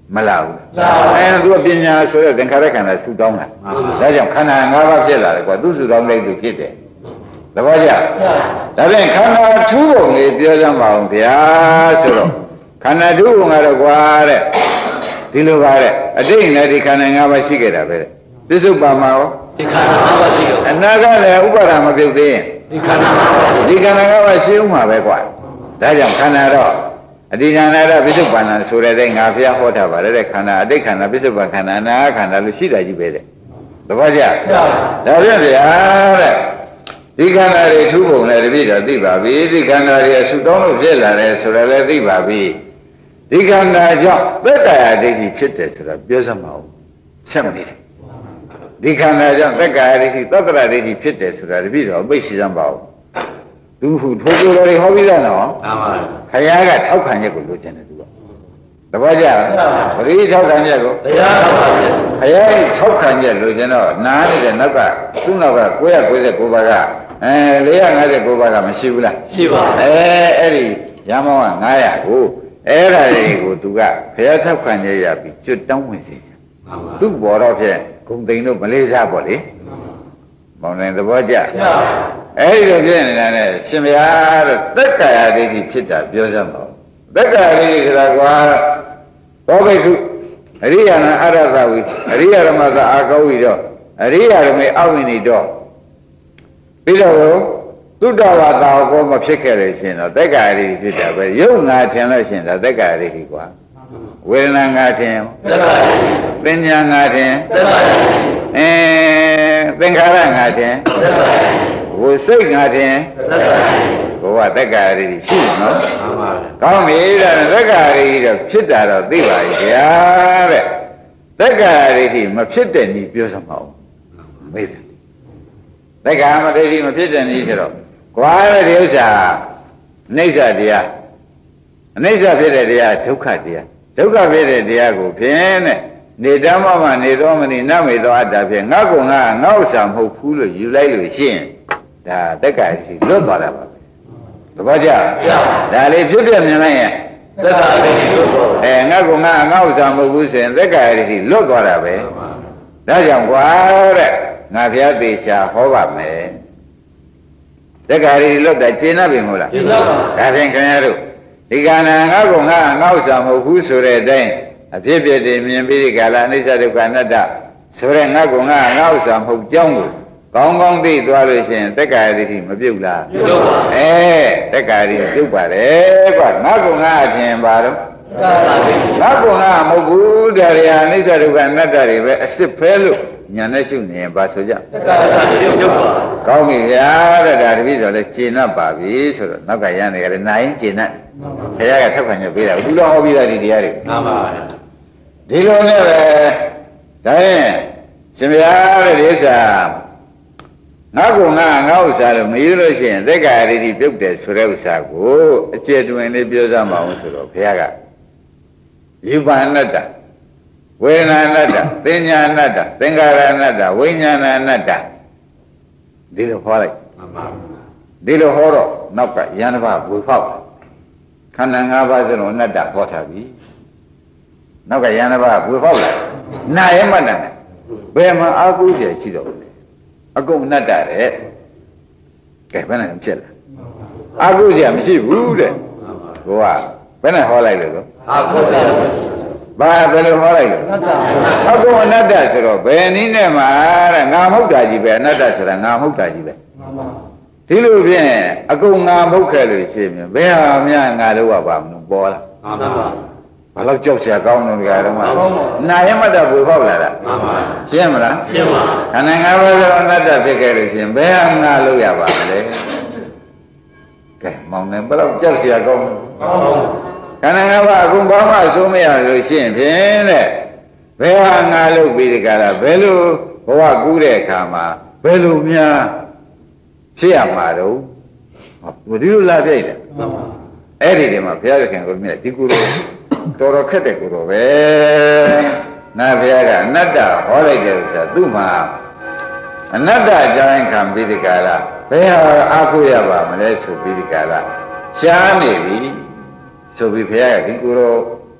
မလာဘူးအဲသူကပညာဆိုတဲ့သင်္ခါရခန္ဓာဆူတောင်းတာဒါကြောင့်ခန္ဓာ၅ပါးဖြစ်လာတယ်ကွာသူဆူတောင်းလိုက်သူဖြစ်တယ်သဘောကျဒါဖြင့်ခန္ဓာထူးပုံလေးပြောစမ်းပါအောင်ဗျာဆိုတော့ခန္ဓာထူးပုံကတော့ကွာတဲ့ဒီလိုပါတဲ့အတိတ်နဲ့ဒီခန္ဓာ၅ပါးရှိခဲ့တာပဲတဲ့ပစ္စုပ္ပန်မှာရောဒီခန္ဓာ၅ပါးရှိခဲ့အနာကလည်းဥပါဒာမပြုတ်သေးရင်ဒီခန္ဓာ၅ပါးဒီခန္ဓာ၅ပါးရှိဦးမှာပဲကွာဒါကြောင့်ခန္ဓာတော့အတိခန္ဓာတော့ပစ္စုပ္ပန်ဆိုတဲ့တဲ့ငါဘုရားဟောထားပါတယ်တဲ့ခန္ဓာအတိတ်ခန္ဓာပစ္စုပ္ပန်ခန္ဓာအနာခန္ဓာလို့ရှိတာကြီးပဲတဲ့သဘောကျဒါဖြင့်ဗျာတဲ့ဒီခန္ဓာတွေထူးပုံနဲ့တပည့်တော်သိပါပြီဒီခန္ဓာတွေအဆူတောင်းလို့ဖြစ်လာတယ်ဆိုတော့လည်းသိပါပြီဒီခန္ဓာကြောင့်သက္ကာယဒိဋ္ဌိဖြစ်တယ်ဆိုတော့ပြောစမ်းမအောင်ဆက်မနေတယ်ဒီခန္ဓာကြောင့်သက္ကာယဒိဋ္ဌိသတ္တရဒိဋ္ဌိဖြစ်တယ်ဆိုတာတပည့်တော်သိရှိစမ်းပါဦးသူဟုထိုးကြတော်တွေဟောပြီးသားနော်မှန်ပါခရီးကထောက်ခံချက်ကိုလိုချင်တယ်သူကတပည့်ကြပရိထောက်ခံချက်ကိုတရားထောက်ခံချက်ခရီးထောက်ခံချက်လိုချင်တော့နားနေတဲ့နောက်ကသူ့နောက်က၉၉၉ပါးကအဲ၄၅၉ပါးကမရှိဘူးလားရှိပါအဲအဲ့ဒီရမောင်းက၅၀၀ကိုအဲ့ဒါတွေကိုသူကခရီးထောက်ခံချက်ရပြီးကျွတ်တောင်းဝင်စီသူ့ဘောတော့ဖြင့်ဂုံသိန်းတို့မလေးစားပေါ့လေမောင်နိုင်သဘောကျအဲ့ဒီလိုဖြစ်နေတာနဲ့ရှင်ဗျာတို့သက္ကာယဒိဋ္ဌိဖြစ်တာပြောစမ်းပါဦးသက္ကာယဒိဋ္ဌိဆိုတာကွာသောဘိက္ခုအရိယာနာအရသဝိအရိယရမသအာကောဝိတော့အရိယရမေအဝိနိတော့ပြီးတော့သုတ္တဝါသာဘောမဖြစ်ခဲ့လို့ရှင်တော့သက္ကာယဒိဋ္ဌိဖြစ်တာပဲယုံငါထင်လို့ရှင်တော့သက္ကာယဒိဋ္ဌိကွာဝေဒနာငါထင်သက္ကာယဒိဋ္ဌိပညာငါထင်သက္ကာယဒိဋ္ဌိအဲသင်္ခါရငါထင်သက္ကာယဒိဋ္ဌိဝိစိတ်ငါထင်ဘဝသက္ကာရတိရှိနော်မှန်ပါဗျာကောင်းပြီဒါသက္ကာရတိတော့ဖြစ်တာတော့သိပါရဲ့ဗျာတဲ့သက္ကာရတိမဖြစ်တဲ့နည်းပြောစမ်းပါဦးမေးတယ်သက္ကာမရတိမဖြစ်တဲ့နည်းဆိုတော့ကွာတဲ့ဒီဥစ္စာအနိစ္စတရားအနိစ္စဖြစ်တဲ့တရားဒုက္ခတရားဒုက္ခဖြစ်တဲ့တရားကိုဖြင့်တဲ့နေဓမ္မမနေသောမနိနမေသောအတ္တဖြင့်ငါ့ကိုငါငါ့ဥစ္စာမဟုတ်ဘူးလို့ယူလိုက်လို့ရှိရင်ဒါတက္ကရာရှိလွတ်သွားတာပါပဲသဘောကျဒါလေးဖြစ်ပြမြင်လိုက်ရင်တက္ကရာရှိလွတ်သွားအဲငါကငါငါဥစ္စာမဟုတ်ဘူးဆိုရင်တက္ကရာရှိလွတ်သွားတာပဲဒါကြောင့်ကွာတဲ့ငါဘုရားသေချာဟောပါမယ်တက္ကရာရှိလွတ်တာရှင်းနေပြီမဟုတ်လားရှင်းပါပါဒါဖြင့်ခင်ဗျားတို့ဒီကံငါကငါငါဥစ္စာမဟုတ်ဘူးဆိုတဲ့အတိုင်းအဖြစ်ဖြစ်တည်မြင်ပြီးဒီကာလအနိစ္စဒုက္ခအနတ္တဆိုတဲ့ငါကငါငါဥစ္စာမဟုတ်ကြောင်းကိုကောင်းကောင်းသိသွားလို့ရှိရင်တက္ကာရတိမပြုတ်လားပြုတ်ပါအဲတက္ကာရတိပြုတ်ပါတယ်ကွာငါကငါအထင်ပါတော့ငါကငါမဟုတ်ဘူးတရားရအနိစ္စဒုက္ခအနတ္တတွေပဲအစ်စ်ဖဲလို့ညာနဲ့ရှုနေရင်ပါဆိုကြတက္ကာရတိပြုတ်ပါကောင်းပြီဗျာတဲ့ဒါတပည့်တော်လဲကျင့်납ပါပြီဆိုတော့နောက်ကရန်နေရတယ်နာရင်ကျင့်납ဘုရားကထောက်ခံချက်ပေးတာဘူးတော့ဟောပြီးသားဒီတရားတွေမှန်ပါဗျာဒီလိုနဲ့ပဲဒါရင်ရှင်ဗျာတဲ့ဒီဥစ္စာငါကငါငါဥစ္စာလို့မယူလို့ရှိရင်သက္ကာရတိပြုတ်တယ်ဆိုတဲ့ဥစ္စာကိုအကျေတွင်လေးပြောစမ်းပါအောင်ဆိုတော့ဘုရားကယူပါအနတ္တဝေဒနာအနတ္တသင်ညာအနတ္တသင်္ခါရအနတ္တဝိညာဏအနတ္တဒီလိုဟောလိုက်မှန်ပါဘူးဒီလိုဟောတော့နောက်ကယန္တဘဝေဖောက်ခန္ဓာ၅ပါးစလုံးအနတ္တဟောထားပြီနောက်ကယန္တဘဝေဖောက်လာနာယမတ္တနဲ့ဘယ်မှာအာကုပြရှိတော့လဲအကုန်အနတ္တတဲ့ကဲဘယ်နဲ့ဖြစ်လဲအာကုပြမရှိဘူးတဲ့ဘုရားဘယ်နဲ့ဟောလိုက်လို့အာကုပြမရှိဘာဘယ်လိုဟောလိုက်လို့အကုန်အနတ္တဆိုတော့ဘယ်နည်းနဲ့မှတဲ့ငါမဟုတ်တာကြီးပဲအနတ္တဆိုတာငါမဟုတ်တာကြီးပဲဒီလိုဖြင့်အကုန်ငါမဟုတ်ခဲ့လို့ရှိရင်ဘယ်ဟာများငါလို့ရပါမလို့ပေါ်လာမှန်ပါပါဘာလို့ကြောက်เสียကောင်းတယ်ကြတော့မှနာယမတ္တဘယ်ပေါက်လာတာမှန်ပါရှင်းမလားရှင်းပါခန္ဓာ၅ပါးသောအနတ္တဖြစ်ခဲ့လို့ရှိရင်ဘယ်ဟာငါလို့ရပါမလဲကဲမောင်နေဘယ်တော့ကြောက်เสียကောင်းမှန်ပါခန္ဓာ၅ပါးအကုန်ဘာမှအစိုးမရလို့ရှိရင်ဖြင့်တဲ့ဘယ်ဟာငါလို့ပြီးဒီကလာဘယ်လိုဘဝကူးတဲ့အခါမှာဘယ်လိုများဖြစ်ရမှာတော့ဟောဒီလိုလာပြိတ်တယ်မှန်ပါအဲ့ဒီတည်းမှာဘုရားခင်ကိုမြတ်ဒီကုလိုတော်တော်ခက်တဲ့ကုလိုပဲငါဘုရားကအနတ္တဟောလိုက်တယ်ဆိုတာသူ့မှာအနတ္တကြောင်းခံပြီးဒီကလာဘယ်ဟာအားကိုးရပါမလဲဆိုပြီးဒီကလာရှားနေပြီဆိုပြီးဘုရားကဒီကုလို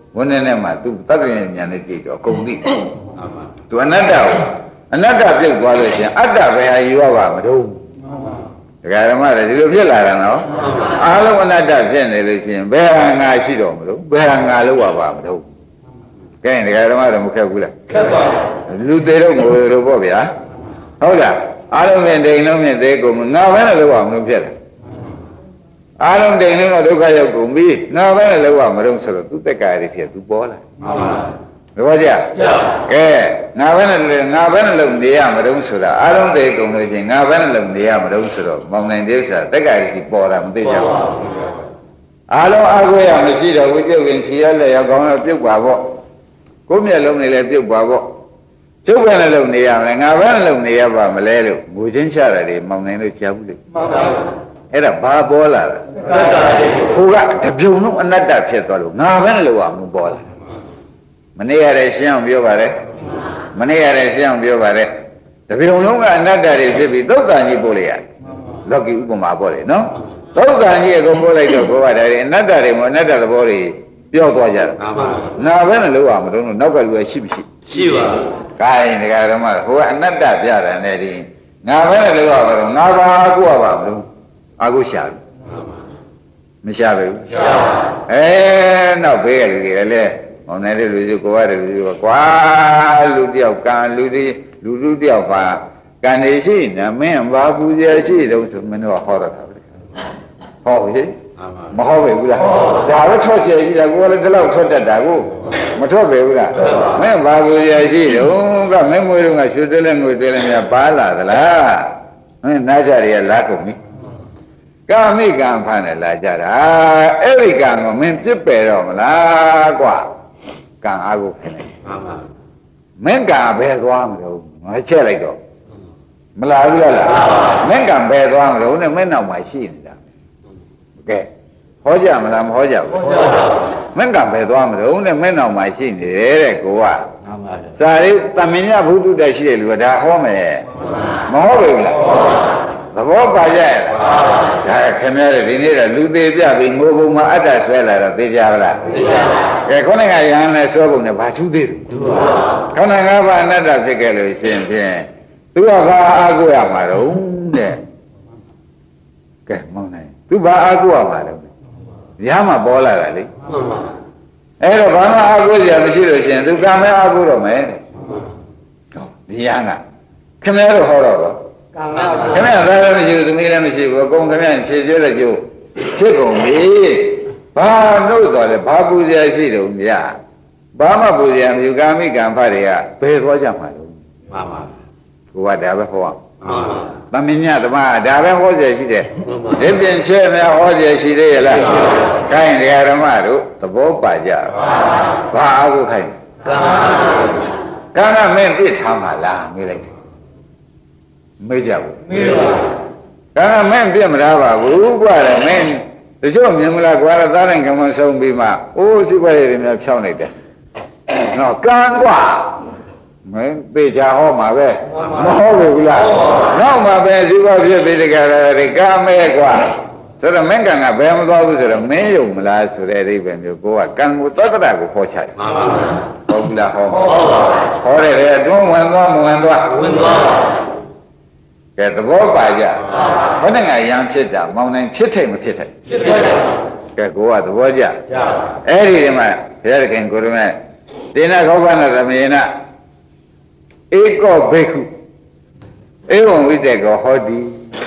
ဝန်းနဲ့မှသူတတ်ပြင်းညာနဲ့ကြည့်တော့အကုန်သိသူအနတ္တကိုအနတ္တပြုတ်သွားလို့ရှိရင်အတ္တပဲဟာယူရပါမတော့ဒကာဓမ္မတွေဒီလိုဖြစ်လာတာနော်အားလုံးအနတ္တဖြစ်နေလို့ရှိရင်ဘယ်ဟာငါရှိတော့မလို့ဘယ်ဟာငါလို့ရပါမတော့ကဲဒကာဓမ္မတွေမခက်ဘူးလားခက်ပါဘူးလူသေးတော့ငိုတော့ပေါ့ဗျာဟုတ်လားအားလုံးနဲ့တိမ်လုံးနဲ့သေးကုန်ငါပဲနဲ့လို့ရမလို့ဖြစ်တယ်အားလုံးတိမ်လုံးတော့ဒုက္ခရောက်ကုန်ပြီငါပဲနဲ့လို့ရမလို့ဆိုတော့သူတက္ကရာတွေဖြစ်သူပေါ်လာမှန်ပါဘောကြကဲငါပဲနဲ့ငါပဲနဲ့လုံနေရမတုံးဆိုတာအားလုံးသိကုန်လို့ချင်းငါပဲနဲ့လုံနေရမတုံးဆိုတော့မောင်နိုင်တဲ့ဥစ္စာတက္ကရာရှိပေါ်တာမသိကြဘူးအားလုံးအားကိုးရမရှိတော့ဝိကျုပ်ဝင်ချီရလက်ရောက်ကောင်းတော့ပြုတ်ပါပေါ့ကိုယ်မျက်လုံးနဲ့လည်းပြုတ်ပါပေါ့ကျုပ်ပဲနဲ့လုံနေရမယ်ငါပဲနဲ့လုံနေရပါမလဲလို့ငိုချင်းချတာတွေမောင်နိုင်လို့ကြားဘူးလေမှန်ပါဘူးအဲ့ဒါဘာပေါ်လာလဲဟိုကတပြုံလုံးအနတ္တဖြစ်သွားလို့ငါပဲနဲ့လုံအောင်ပေါ်လာမနေ့ရတယ်ရှင်းအောင်ပြောပါလေမနေ့ရတယ်ရှင်းအောင်ပြောပါလေတပြုံလုံးကအနတ္တတွေဖြစ်ပြီးသုတ်တန်ကြီးပို့လိုက်ရလောကီဥပမာပေါ့လေနော်သုတ်တန်ကြီးအကုန်ပို့လိုက်တော့ကိုယ်ကတည်းကအနတ္တတွေမအနတ္တသဘောတွေပြောသွားကြတယ်မှန်ပါငါပဲနဲ့လို့ရမလို့နောက်ကလူကရှိမရှိရှိပါဘူးခိုင်းဒကာဓမ္မဟိုကအနတ္တပြတယ်နဲ့ဒီငါပဲနဲ့လို့ရပါတော့ငါဘာကိုရပါမလို့အာကိုရှာပြီမရှာဘူးရှာပါအဲနောက်ဘေးကလူတွေလည်းမောင်နေတဲ့လူစုကိုရတယ်လူစုကွာလူတယောက်ကံလူတွေလူလူတယောက်ပါကံနေရှိနေမင်းဘာပူဇော်ရှိတော့ဆိုမင်းတို့ဟောတော့တာပဲဟောပြီမဟောပဲဘူးလားဒါပဲထွက်เสียကြီးတာကိုလည်းဒီလောက်ထွက်တတ်တာကိုမထွက်ပဲဘူးလားမင်းဘာပူဇော်ရှိတော့ကမင်းမွေးတော့ကရွှေတဲလဲငွေတဲလဲများပါလာသလားမင်းနားကြတွေကလာကုန်ပြီကာမိကံဖန်တယ်လာကြတာအဲ့ဒီကံကိုမင်းပြစ်ပယ်တော့မလားကွာကံအားကိုခင်လိုက်မှန်ပါမင်းကံဘယ်သွားမလို့ငါချက်လိုက်တော့မလာဘူးလားမင်းကံဘယ်သွားမလို့နဲ့မင်းနောက်မှာရှိနေတာကဲဟောကြမလားမဟောကြဘူးမင်းကံဘယ်သွားမလို့နဲ့မင်းနောက်မှာရှိနေတယ်တဲ့ကိုကမှန်ပါစာရေးတမင်ညဘုဒ္ဓတက်ရှိတယ်လူကဒါဟောမယ်မဟောဘူးလားသဘောပါရဲ့ဒါခင်ဗျားတို့ဒီနေ့ကလူသေးပြပြီးငိုပုံမှာအတ္တဆွဲလာတော့သိကြပါလားသိကြပါကဲခေါင်းကရဟန်းနဲ့ဆွဲပုံနဲ့ဘာထူးသေးတယ်ခေါင်းကငါးပါးအနတ္တဖြစ်ခဲ့လို့ရှင်ဖြင့်သူကဘာအားကိုးရမှာတော့တဲ့ကဲမောင်းနိုင်သူဘာအားကိုးရမှာလဲရမှာပေါ်လာတာလေအဲ့တော့ဘာမှအားကိုးစရာမရှိလို့ရှင်သူကံမဲအားကိုးတော့မယ်တဲ့ဒီရဟန်းကခင်ဗျားတို့ဟောတော့ခင်ဗျားသားလည်းမရှိဘူးသမီးလည်းမရှိဘူးအကုန်ခင်ဗျားဖြည့်ကျဲတဲ့ကျိုးဖြစ်ကုန်ပြီဘာလို့တော့လဲဘာပူဇော်ရှိတုံးဗျာဘာမှပူဇော်မြူကာမိကံဖတ်တွေကဘယ်သွားကြမှာလို့မှန်ပါကိုကဒါပဲဟောမှန်ပါသမင်းညသမားဒါပဲဟောကြရှိတယ်ဒီပြင်ချဲများဟောကြရှိသေးရဲ့လားခိုင်းတရားဓမ္မတို့သဘောပါကြဘာအားကိုခိုင်းကံကမင်းပြစ်ထားမှာလားမေးလိုက်မေးကြဘူးမေးပါဒါကမင်းပြစ်မထားပါဘူးကွာလေမင်းတချို့မြင်မလားကွာသားတိုင်းကမှဆုံးပြီးမှအိုးစိတ်ပါရည်တွေများဖြောင်းနေတယ်နော်ကံကွာမင်းပေချာဟောမှာပဲမဟုတ်ဘူးလားနောက်မှပဲစိတ်ပါဖြစ်ပြီးတကယ်လည်းကံမဲကွာဆိုတော့မင်းကံကဘယ်မသွားဘူးဆိုတော့မင်းယုံမလားဆိုတဲ့အဓိပ္ပာယ်မျိုးကိုကကံကိုသတ္တရကိုဟောချတယ်မှန်ပါဘူးဟုတ်ဘူးလားဟောဟောတယ်လေအတွင်းဝင်သွားမဝင်သွားဝင်သွားကဲသဘောပါကြဘယ်နဲ့ငါရံဖြစ်တာမောင်နိုင်ဖြစ်ထိုင်မဖြစ်ထိုင်ဖြစ်ထိုင်ကဲကိုကသဘောကျအဲ့ဒီဒီမှာဘုရားခင်ကိုရမေတေနခောပနသမယေနဧကောဘိက္ခုဧဝံဝိတေကောဟောတိ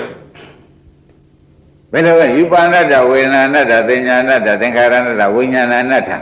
ဘယ်လိုလဲယူပါဏတ္တဝေဒနာဏတ္တသင်ညာဏတ္တသင်္ခါရဏတ္တဝိညာဏဏတ္တ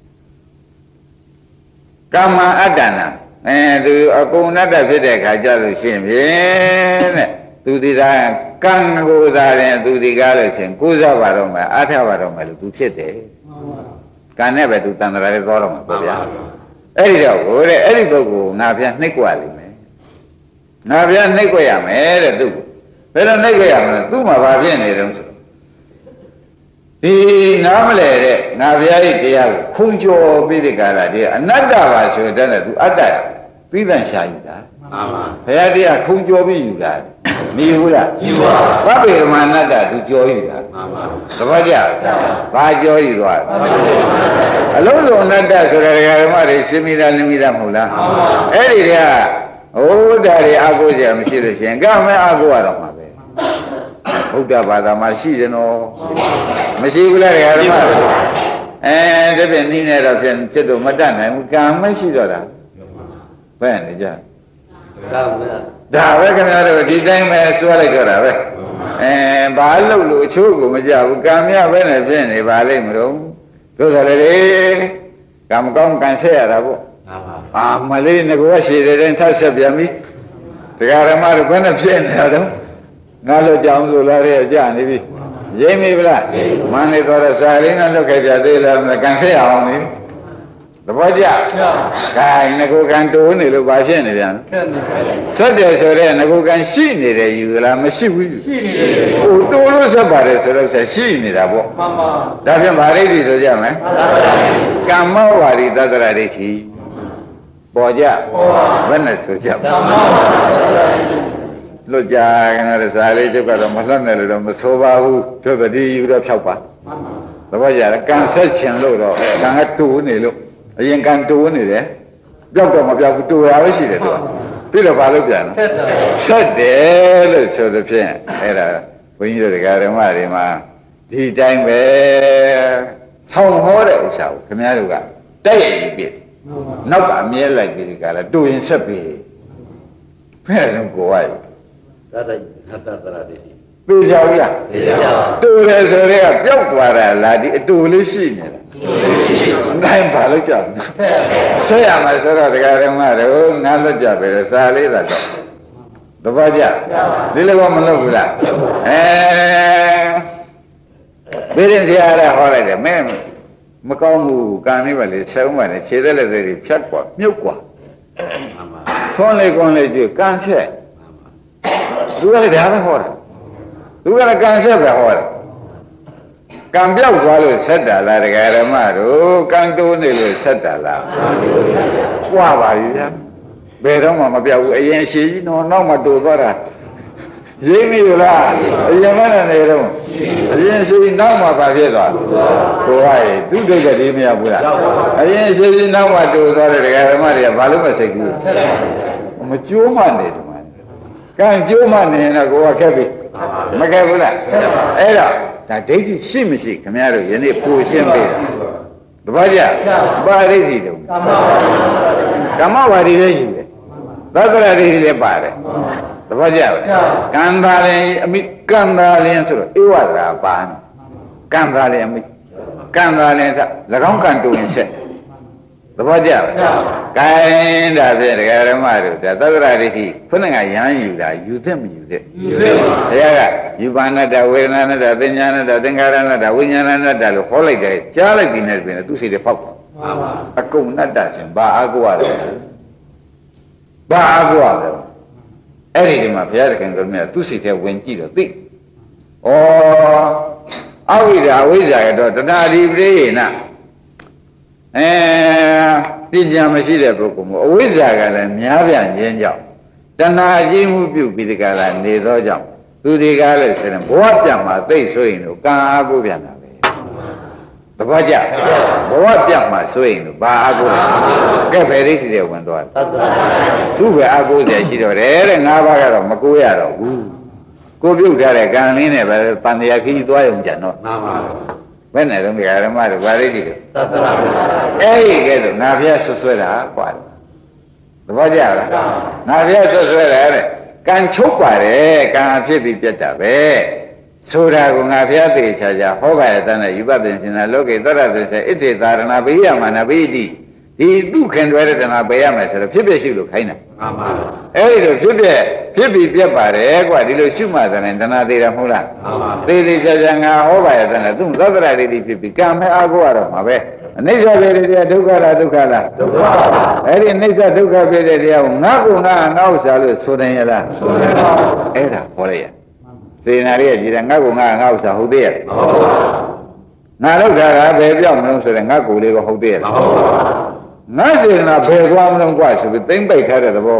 ကာမအတ္တနာအဲသူအကုန်အနတ္တဖြစ်တဲ့ခါကြလို့ရှိရင်ဖြင့်တဲ့သူဒီသာကံကိုသာရင်သူဒီကားလို့ရှိရင်ကိုးစားပါတော့မယ်အားထပါတော့မယ်လို့သူဖြစ်တယ်ကံနဲ့ပဲသူတန်ត្រာလေးသွားတော့မှာပေါ့ဗျာအဲ့ဒီတော့ကိုတဲ့အဲ့ဒီပုဂ္ဂိုလ်ငါဖျားနှိပ်ကွက်လိမ့်မယ်ငါဖျားနှိပ်ကွက်ရမယ်တဲ့သူဘယ်လိုနှိပ်ကွက်ရမလဲသူ့မှာဘာဖြစ်နေတုံးဆိုဒီနားမလဲတဲ့ငါဘုရားရဲ့တရားကိုခုံကျော်ပြီးဒီကာလတည်းအနတ္တပါဆိုတဲ့နဲ့သူအတ္တပြီးတန်ရှာယူတာမှန်ဘုရားတရားခုံကြောပြီးယူတာမြည်ဘူးလားမြည်ပါဘဗေဓမ္မာနတ္တသူကြောယူတာသဘောကျဘာကြောယူသွားအလုံးစုံအနတ္တဆိုတဲ့ဓမ္မတွေရှင်းမိတာလင်းမိတာမဟုတ်လားအဲ့ဒီတည်းကဟိုဒါတွေအာကိုကြမရှိလို့ရှိရင်ကမဲအာကိုရတော့မှာပဲဘုရားဘာသာမှာရှိတယ်နော်မရှိဘူးလားဓမ္မအဲဒါဖြင့်နည်းနဲ့တော့ဖြင့်จิตတို့မတတ်နိုင်ဘူးကံမရှိတော့တာဘယ်နေကြဒါပဲခင်ဗျားတို့ဒီတိုင်းပဲစွဲလိုက်တော့တာပဲအဲဘာလို့လို့အချိုးကိုမကြဘူးကံမြပဲနဲ့ဖြစ်နေပါလိမ့်မလို့တို့ဆိုလေလေကံမကောင်းကံဆက်ရတာပေါ့အာမလေးငကောရှိတဲ့တိုင်းထပ်ဆက်ပြန်ပြီတရားဓမ္မတို့ဘယ်နဲ့ဖြစ်နေတာတော့ငါလို့ကြောင်းဆိုလာတဲ့ကြာနေပြီရိမ့်ပြီဗလားမန္လေးတော်ရစာလေးနဲ့လွတ်ခဲ့ကြသေးလားမကံဆက်အောင်လေသဘောကျ။ဒါငကိုကံတိုးနေလို့ဘာဖြစ်နေပြန်လဲ။ဆက်တယ်ဆိုတော့ငကိုကံရှိနေတယ်ယူသလားမရှိဘူး။ရှိနေတယ်။ဟိုတိုးလို့ဆက်ပါတယ်ဆိုတော့ရှိနေတာပေါ့။မှန်ပါ။ဒါဖြင့်ဗာရိတိဆိုကြမယ်။ကမ္မဝါရီသတ္တရဒိဋ္ဌိပေါ်ကြ။ဘယ်နဲ့ဆိုကြ။လွတ်ကြခင်ဗျာစာလေးကျုပ်ကတော့မလွတ်နဲ့လို့တော့မဆိုပါဘူး။တို့တတိယူတော့ဖြောက်ပါ။သဘောကျလား။ကံဆက်ချင်လို့တော့ကံကတိုးနေလို့အရင်ကံတိုးနေတယ်ပြောက်တော့မပြောက်ဘူးတိုးရပဲရှိတယ်သူကပြီးတော့ဘာလို့ပြန်လဲဆက်တယ်လို့ဆိုသဖြင့်အဲ့ဒါဘုန်းကြီးတို့တရားဓမ္မတွေမှာဒီတိုင်းပဲဆောင်းဟောတဲ့ဥစ္စာကိုခင်ဗျားတို့ကတိုက်ရိုက်ပြီးနောက်က အမြဲလိုက်ပြီးဒီကလာတိုးရင်ဆက်ပြီးဖဲ့တော့ကိုဝိုင်းသတ္တသတ္တတရာတိသူကြောက်လားတူတယ်ဆိုတော့ပျောက်သွားတာလားဒီအတူလေးရှိနေတာနိုင်ပါလို့ကြောက်ဆက်ရမှာဆိုတော့တရားဓမ္မတို့ငါလွတ်ကြပဲစာလေးသာတော့တပည့်ကြဒီလိုကမလုပ်ဘူးလားအဲဘယ်ရင်ဆရာလည်းဟောလိုက်တယ်မင်းမကောင်းဘူးကံလေးပါလေဆက်ဦးပါလေခြေသက်လက်တွေဖြတ်กว่าမြုပ်กว่าသွန်းလေးကွန်းလေးကြည့်ကံဆက်သူကလည်းဒါပဲဟောတယ်သူကလည်းကံဆက်ပဲဟောတယ်ကံပြောက်သွားလို့ဆက်တာလားတရားဓမ္မတို့ကံတိုးနေလို့ဆက်တာလားကြွားပါပြီဗျာဘယ်တော့မှမပြောက်ဘူးအရင်ရှိကြီးနော်နောက်မှတိုးသွားတာရင်းမိလားအရင်မှလည်းနေတော့အရင်ရှိကြီးနောက်မှပါဖြစ်သွားကိုယ်ကရေသူ့ဒုက္ခဒီမရဘူးလားအရင်ရှိကြီးနောက်မှတိုးသွားတဲ့တရားဓမ္မတွေကဘာလို့မစိတ်ဘူးမကြိုးမှနေတယ်ကံကြိုးမှနေရင်တော့ကိုယ်ကခက်ပြီမခက်ဘူးလားအဲ့တော့ဒါဒိဋ္ဌိရှိမရှိခင်ဗျားတို့ယနေ့ပူရှင်းပေးတာတပည့်ကြပါဒိဋ္ဌိတုံးကမ္မဝါဒီလည်းယူတယ်သတ္တရဒိဋ္ဌိလည်းပါတယ်တပည့်ကြကံသာလည်းအမိကံသာလည်းဆိုတော့ဧဝရာပါဏကံသာလည်းအမိကံသာလည်းသ၎င်းကံတူရင်ဆက်သဘောကျလား။ကိုင်းဒါဖြင့်တရားဓမ္မတို့ဒါသတ္တရဒိဋ္ဌိခုနကရဟန်းယူတာယူသင့်မယူသင့်ယူသင့်ပါဘုရားကယူပါဏတ္တဝေဒနာနတ္တသင်္ညာဏတ္တသင်္ခါရဏတ္တဝိညာဏဏတ္တလို့ဟောလိုက်တယ်ကြားလိုက်ပြီးနေပြင်သူစိတ်တွေဖောက်ပါမှန်ပါအကုန်နတ္တဆိုဘာအာကိုရတယ်ဘာအာကိုရတယ်အဲ့ဒီဒီမှာဘုရားသခင်ကမြတ်သူစိတ်ထဲဝင်ကြည့်တော့သိဩအဝိဒာအဝိဇ္ဇာကတော့တဏှာဒီပရိယေနအဲပညာမရှိတဲ့ပုဂ္ဂိုလ်မျိုးအဝိဇ္ဇာကလည်းများပြားခြင်းကြောင့်တဏှာကြီးမှုပြုပြီးဒီကလာနေသောကြောင့်သူဒီကားလို့ဆိုရင်ဘဝပြတ်မှာသိဆိုရင်တော့ကံအားကိုပြန်တာပဲတပည့်ကြဘဝပြတ်မှာဆိုရင်တော့ဘာအားကိုလဲကဲဖယ်ရိစီတွေဝင်သွားတယ်သူ့ပဲအားကိုစရာရှိတော့တယ်တဲ့ငါးပါးကတော့မကိုရတော့ဘူးကိုပြုတ်ထားတဲ့ကံလေးနဲ့ပဲတန်တရားခီးသွားရုံကြံတော့မှန်ပါဘယ်နဲ့တော့ဒီဓမ္မတို့ဗာရိတိတို့သတ္တရာအဲ့ဒီကဲဆိုငါဖျက်ဆွဆွဲတာကွာသဘောကျလားငါဖျက်ဆွဆွဲတာတဲ့ကံချုပ်ပါတယ်ကံအဖြစ်ပြီးပြတ်တာပဲဆိုတာကိုငါဖျက်သေးချာချာဟောပါရတဲ့နဲ့ယူပသင်္ရှင်သာလောကေသရသစ္စေဣတိသာရဏဘိယမနာဘိတိဒီသူခင်တွဲတဲ့တဏှာပယ်ရမယ်ဆိုတော့ဖြစ်ဖြစ်ရှိလို့ခိုင်းတာမှန်ပါအဲ့ဒီတော့ဖြစ်ဖြစ်ဖြစ်ပြီးပြတ်ပါတယ်ကွာဒီလိုရှုမှတ်တဲ့တဏှာသေးတာမဟုတ်လားမှန်ပါသေးသေးချာချာငါဟောပါရတဲ့နဲ့သူသတ္တရာဒိဋ္ဌိဖြစ်ပြီးကံမဲ့အာကိုရတော့မှာပဲအနိစ္စပဲတရားဒုက္ခလားဒုက္ခလားဒုက္ခပါအဲ့ဒီအနိစ္စဒုက္ခဖြစ်တဲ့တရားကိုငါ့ကိုငါငါ့ဥစ္စာလို့ဆိုတယ်ရလားဆိုတယ်ပါအဲ့ဒါဟောလိုက်ရစေနာရီကကြည်တယ်ငါ့ကိုငါငါ့ဥစ္စာဟုတ်သေးရဲ့ဟုတ်ပါငါလောက်တာကဘယ်ပြောင်းမလို့ဆိုရင်ငါ့ကိုယ်လေးကိုဟုတ်သေးရဲ့ဟုတ်ပါငါစေနာဘယ်သွားမလို့กว่าဆိုပြီးသိမ့်ပိတ်ထားတဲ့သဘောကိုမ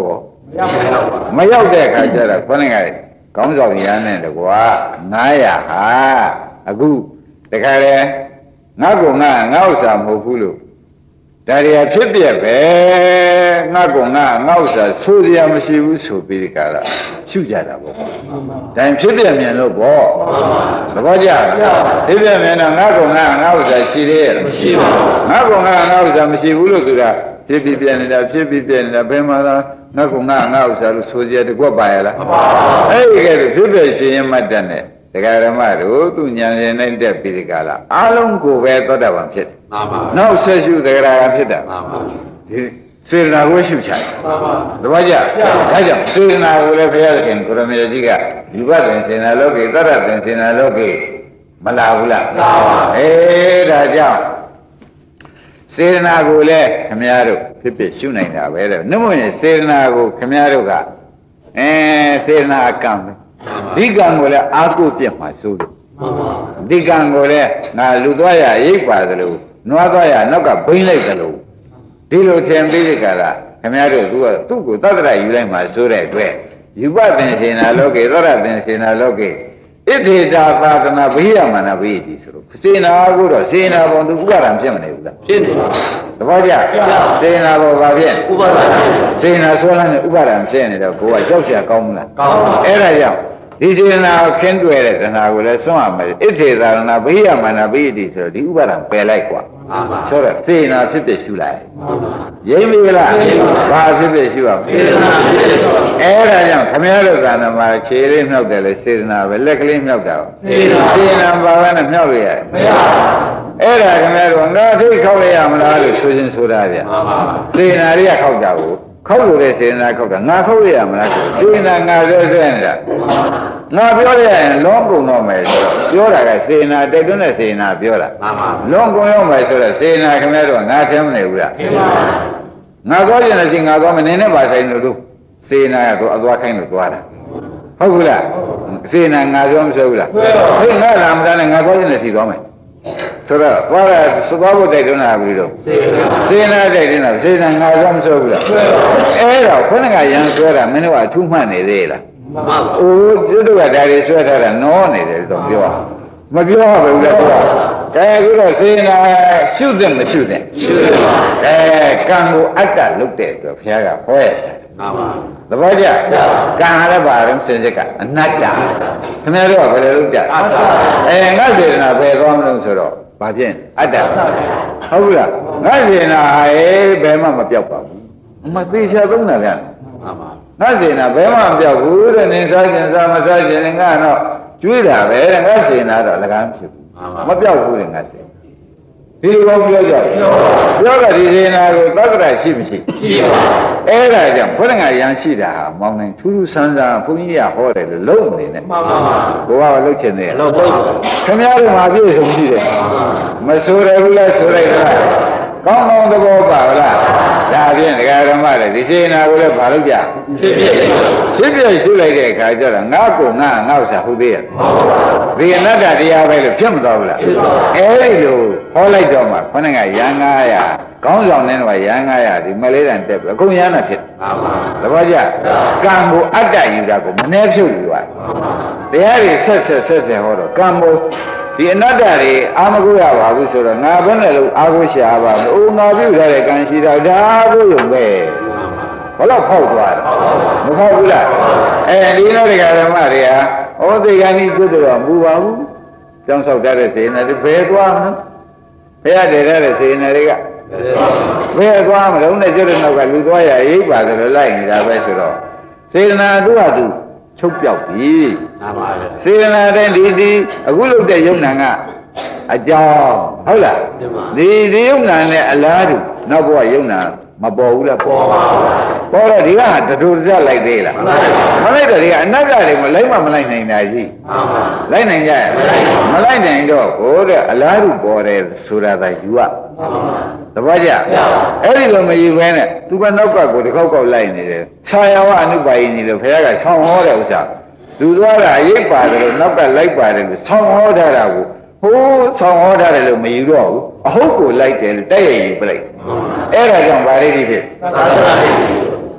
မရောက်တဲ့အခါကျတော့ခေါင်းကကောင်းဆောင်ရမ်းနေတယ်ကွာငါးရာဟာအခုတခါလေငါ့ကိုငါငါ့ဥစ္စာမဟုတ်ဘူးလို့ဒါရီယာဖြစ်ပြပဲငါ့ကိုငါငါ့ဥစ္စာဆိုစရာမရှိဘူးဆိုပြီးဒီကလာရှုကြတာပေါ့ဒါဖြစ်ပြမြင်လို့ပေါ့သဘောကျလားဖြစ်ပြမြင်တော့ငါ့ကိုငါငါ့ဥစ္စာရှိသေးရဲ့မရှိပါဘူးငါ့ကိုငါငါ့ဥစ္စာမရှိဘူးလို့သူကဖြစ်ပြီးပြနေတာဖြစ်ပြီးပြနေတာဘယ်မှာလဲငါကငါငါဥစ္စာလို့ဆိုကြတယ်ကွက်ပါရလားမပါဘူးအဲ့ဒီကဲဖြစ်ပြရှင်ရင်မတ်တဲ့နဲ့ဒကာရမတို့သူညာရင်နိုင်တဲ့ပြီးဒီကလာအားလုံးကိုပဲသောတာပန်ဖြစ်တယ်မှန်ပါနောက်ဆက်ရှုဒကာရဖြစ်တာမှန်ပါဒီစေရနာကိုရှုချတယ်မှန်ပါတပည့်ကြဒါကြောင့်စေရနာကိုလည်းဘုရားခင်ကိုရမေကြီးကယူဘသင်စေနာလောကေသရသင်စေနာလောကေမလာဘူးလားမှန်ပါအေးဒါကြောင့်စေရနာကိုလည်းခမည်းတော်ဖြစ်ဖြစ်ရှုနိုင်တာပဲတဲ့နှမရင်စေရနာကိုခမည်းတော်ကအဲစေရနာအကံပဲဒီကံကိုလည်းအာကုပြက်မှာစိုးလို့ဒီကံကိုလည်းငါလူသွားရရိပ်ပါသလိုနွားသွားရနောက်ကဘိန်းလိုက်သလိုဒီလိုထင်ပြီးဒီကလာခမည်းတော်သူကသူ့ကိုသတ္တရယူလိုက်မှာစိုးတဲ့အတွက်ယူပသင်္စေနာလောကေသရသင်္စေနာလောကေဣထေတာသာသနာဘိယမနာဘိတိဆိုလို့စေနာကိုတော့စေနာဘုံသူဥပါဒံဖြစ်မနေဘူးလားဖြစ်နေပါဘူးတပည့်ကြစေနာဘောဘာဖြစ်ဥပါဒံစေနာဆွဲလန်းတဲ့ဥပါဒံဖြစ်နေတော့ကိုကကြောက်เสียကောင်းမလားကောင်းပါအဲ့ဒါကြောင့်ဒီစေနာကိုခင်းတွေ့တဲ့တဏှာကိုလည်းစွန့်ရမယ်ဣထေသာရဏဘိယမနာဘိတိဆိုတော့ဒီဥပါဒံပယ်လိုက်กว่าဆိုတော့စေနာဖြစ်ဖြစ်ရှုလိုက်ရိမ့်ပြီလားဘာဖြစ်ဖြစ်ရှုအောင်စေနာဖြစ်ဖြစ်အဲ့ဒါကြောင့်ခမည်းတော်သာနာမှာခြေလေးမြောက်တယ်လေစေနာပဲလက်ကလေးမြောက်တာစေနာစေနာဘာပဲနဲ့မြောက်ရရမရအဲ့ဒါခမည်းတော်ငါထိတ်ခောက်လိုက်ရမလားလို့ဆိုချင်းဆိုတာဗျစေနာလေးကခောက်တာကိုခောက်လို့တဲ့စေနာခောက်တာငါခောက်ရရမလားဆိုစေနာငါဆွဲဆွဲနေတာငါပြောရရင်လုံးကုန်တော့မယ်ဆိုတော့ပြောတာကစေနာတိုက်တွန်းတဲ့စေနာပြောတာမှန်ပါလုံးကုန်ရောက်မယ်ဆိုတော့စေနာခင်ဗျားတို့ငါထမ်းမနေဘူးလားမှန်ပါငါသွားရင်လည်းငါသွားမနေနဲ့ပါဆိုင်လို့တို့စေနာကတော့အသွားခိုင်းလို့သွားတာဟုတ်ဘူးလားစေနာငါပြောမဆိုဘူးလားဟေးငါလာမတားနဲ့ငါသွားရင်လည်းစီသွားမယ်ဆိုတော့သွားတာသဘောဖို့တိုက်တွန်းတာပြီးတော့စေနာတိုက်တွန်းတာစေနာငါပြောမဆိုဘူးလားအဲ့တော့ခொနဲ့ကရန်ဆွဲတာမင်းတို့ကအထူးမှတ်နေသေးလားမှန်ပါဘူး။အိုးကျွတ်တို့ကဒါတွေဆွဲထားတာနောနေတယ်တော့ပြောမပြောပါဘူးလားပြော။ဒါအခုတော့စေနာရှုတဲ့မရှုတဲ့ရှုတယ်ပါ။အဲကံကိုအတ္တလုပ်တဲ့အတွက်ဘုရားကဟောရတယ်။မှန်ပါဘူး။သဘောကျ။ကံဟာလည်းပါရင်စင်စစ်ကအနတ္တ။ခင်ဗျားတို့ကဘယ်လိုလုပ်ကြ။အတ္တ။အဲငါစေနာဘယ်သွားမလို့ဆိုတော့ဘာဖြစ်အတ္တ။ဟုတ်ဘူးလား။ငါစေနာဟာဘယ်မှမပြောက်ပါဘူး။မသေးချာသုံးတာဗျာ။မှန်ပါငါစေနာဘယ်မှမပြောက်ဘူးတဲ့နင်စားခြင်းစားမစားခြင်းငါတော့ကျွေးတာပဲတဲ့ငါစေနာတော့လည်းကမ်းဖြစ်ဘူးမပြောက်ဘူးတဲ့ငါစေဒီလိုပြောကြပြောတာဒီစေနာကိုသက္ကရာရှိမရှိရှိပါအဲ့ဒါကြောင့်ဘုရားငါရန်ရှိတာဟာမောင်းနိုင်ထူးထူးဆန်းဆန်းဘုန်းကြီးကဟောတယ်လို့လုံးနေနဲ့မှန်ပါပါဘုရားကလှုပ်ချင်တယ်လှုပ်ပါခင်ဗျားတို့မှာပြည့်စုံရှိတယ်မဆိုရဘူးလားဆိုလိုက်တာကောင်းကောင်းသဘောပါလားဒါဖြင့်ဒကာဓမ္မတွေဒီစေနာကိုလည်းဘာလုပ်ကြဖြစ်ဖြစ်ဖြစ်ဖြစ်ရှုလိုက်တဲ့အခါကျတော့ငါ့ကိုငါငါ့ဥစ္စာဟုတ်သေးရဲ့ဒီအနတ္တတရားပဲလို့ဖြစ်မသွားဘူးလားအဲဒီလိုဟောလိုက်တော့မှခொနဲ့ကရန်ငါးရာကောင်းဆောင်နေတဲ့ကရန်ငါးရာဒီမလေးတန်တက်ပြီအကုန်ရန်တာဖြစ်သဘောကျကံကိုအတ္တယူတာကိုမနှဲဖြုတ်ယူရတရားတွေဆက်ဆက်ဆက်ဆက်ဟောတော့ကံကိုဒီအနတ္တတွေအာမကုရပါဘူးဆိုတော့ငါဘယ်နဲ့လို့အာကိုရှာပါမလို့အိုးငါပြုထားတဲ့ကံရှိတော့ဒါကိုယုံပဲဘလို့ဖောက်သွားတယ်မဖောက်ဘူးလားအဲဒီလိုတရားဓမ္မတွေဟာဩသေကံကြီးကျွတ်တော့မူပါဘူးကြောင်းဆောက်တဲ့စေနာတွေဘယ်သွားမလဲဘယ်ရတည်တဲ့စေနာတွေကဘယ်သွားမလို့နဲ့ကျွတ်တဲ့နောက်ကလူသွားရရိပ်ပါဆိုတော့လိုက်နေတာပဲဆိုတော့စေနာသူ့ဟာသူချုပ်ပြောက်ပြီမှန်ပါပဲစေတနာတဲ့ဒီဒီအခုလုပ်တဲ့ယုံနာကအကြောင်းဟုတ်လားဒီဒီယုံနာနဲ့အလားတူနောက်ဘဝယုံနာမပေါ်ဘူးလားပေါ်ပါဘူးပေါ်တော့ဒီကတတူတစလိုက်သေးလားမလိုက်တော့ဒီကအနတ္တတွေမလိုက်မှမလိုက်နိုင်တာကြီးမှန်ပါလိုက်နိုင်ကြရဲ့မလိုက်နိုင်တော့ဟိုတဲ့အလားတူပေါ်တယ်ဆိုတာသာယူရသဘောကျအဲ့ဒီလိုမယူဘဲနဲ့သူကနောက်ကကိုတစ်ခေါက်ခေါက်လိုက်နေတယ်ဆာယဝအနုပါယိနေလို့ဘုရားကဆောင်းဟောတဲ့ဥစ္စာလူသွားတာအရေးပါတယ်လို့နောက်ကလိုက်ပါတယ်လို့ဆောင်းဟောထားတာကိုဟိုးဆောင်းဟောထားတယ်လို့မယူတော့ဘူးအဟုတ်ကိုလိုက်တယ်လို့တိုက်ရယူပလိုက်အဲ့ဒါကြောင့်ဗာရိတိဖြစ်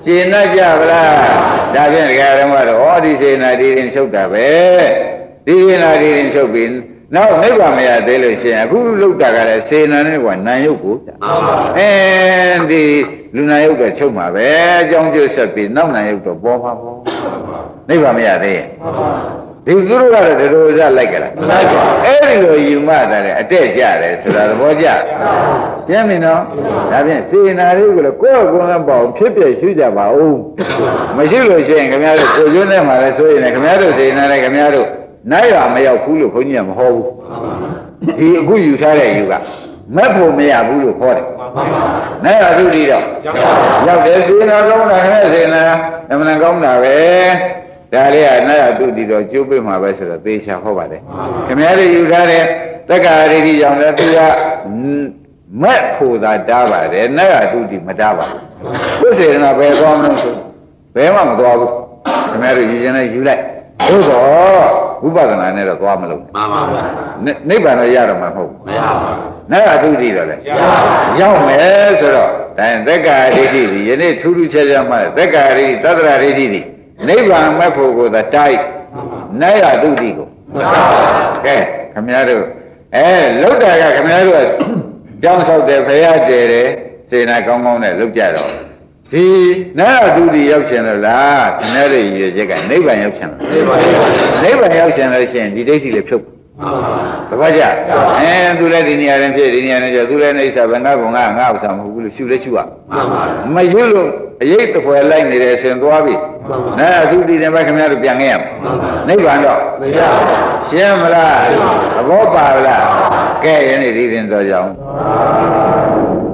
ရှင်းတတ်ကြဗလားဒါဖြင့်ဒီကရမတော့ဩဒီစေနာဒီရင်ချုပ်တာပဲဒီစေနာဒီရင်ချုပ်ပြီးနောက်နိဗ္ဗာန်မရသေးလို့ရှိရင်အခုလောက်တာကလည်းစေနာနဲ့ကနာယုတ်ကိုအဲဒီလူနာယုတ်ကချုပ်မှာပဲအကြောင်းကျဆက်ပြီးနောက်နာယုတ်တော့ပေါ်မှာပေါ့နိဗ္ဗာန်မရသေးရင်ဒီသူတို့ကတော့ဒီလိုစလိုက်ကြလားမလိုက်ပါဘူးအဲ့ဒီလိုယူမှတာလေအတဲ့ကြတယ်ဆိုတာသဘောကျရှင်းပြီနော်ဒါဖြင့်စေနာလေးကိုလည်းကိုယ့်အကုန်းကပေါ့ဖြစ်ပြရှုကြပါဦးမရှိလို့ရှိရင်ခင်ဗျားတို့ကိုကျွန်းထဲမှာလည်းဆိုရင်လည်းခင်ဗျားတို့စေနာလည်းခင်ဗျားတို့နိုင်ရမရောက်ဘူးလို့ဘုန်းကြီးကမဟောဘူးဒီအခုယူထားတဲ့ယူကမက်ဖို့မရဘူးလို့ခေါ်တယ်နိုင်ရသူတိတော့ရောက်တယ်စေနာကောင်းတာခင်ဗျားစေနာအမှန်ကောင်းတာပဲဒါလေးကနာရတုတိတော့ကျိုးပိမှာပဲဆိုတော့သေချာဟောပါတယ်ခင်ဗျားတို့ယူထားတဲ့တက္ကရာရိတိကြောင့်လည်းသူကမက်ဖို့သာတားပါတယ်နာရတုတိမတားပါဘူးသူစေနာပဲသွားမလို့ဆိုဘယ်မှမသွားဘူးခင်ဗျားတို့ယူခြင်းနဲ့ယူလိုက်သို့တော့ဝိပဿနာနဲ့တော့သွားမလို့မှန်ပါဗျာနိဗ္ဗာန်တော့ရတော့မှာမဟုတ်ဘူးမရပါဘူးနာရတုတိတော့လေရောက်မယ်ဆိုတော့ဒါရင်တက္ကရာရိတိဒီယနေ့ထူးထူးခြားခြားမှတက္ကရာရိတိတတ္တရာရိတိဒီနိဗ္ဗာန်မဲ့ဖို့ကိုသာတိုက်နိုင်ရတုတိကိုကဲခမည်းတော်အဲလောက်တာကခမည်းတော်ကြောင်းဆောက်တယ်ဖရာတည်တယ်စေနာကောင်းကောင်းနဲ့လောက်ကြတော့ဒီနိုင်ရတုတိရောက်ချင်လို့လားခမည်းတော်ရည်ရချက်ကနိဗ္ဗာန်ရောက်ချင်လို့နိဗ္ဗာန်ရောက်ချင်လို့ရှိရင်ဒီဒိဋ္ဌိလေးဖြုတ်တပတ်ကြအဲသူလည်းဒီနေရာရင်ဖြစ်ဒီနေရာနဲ့ကျသူလည်းအိဋ္ဌဘငါကငါငါဥစ္စာမဟုတ်ဘူးလို့ရှုလဲရှုရမရှုလို့အရေးတပွဲလိုက်နေတယ်ဆိုရင်သွားပြီနာသူတည်တယ်ပဲခင်ဗျားတို့ပြန်ခဲ့ရမယ်နိဗ္ဗာန်တော့မရဘူးရှင်းမလားသဘောပါလားကဲယနေ့ဒီရင်တော့ကြောင်း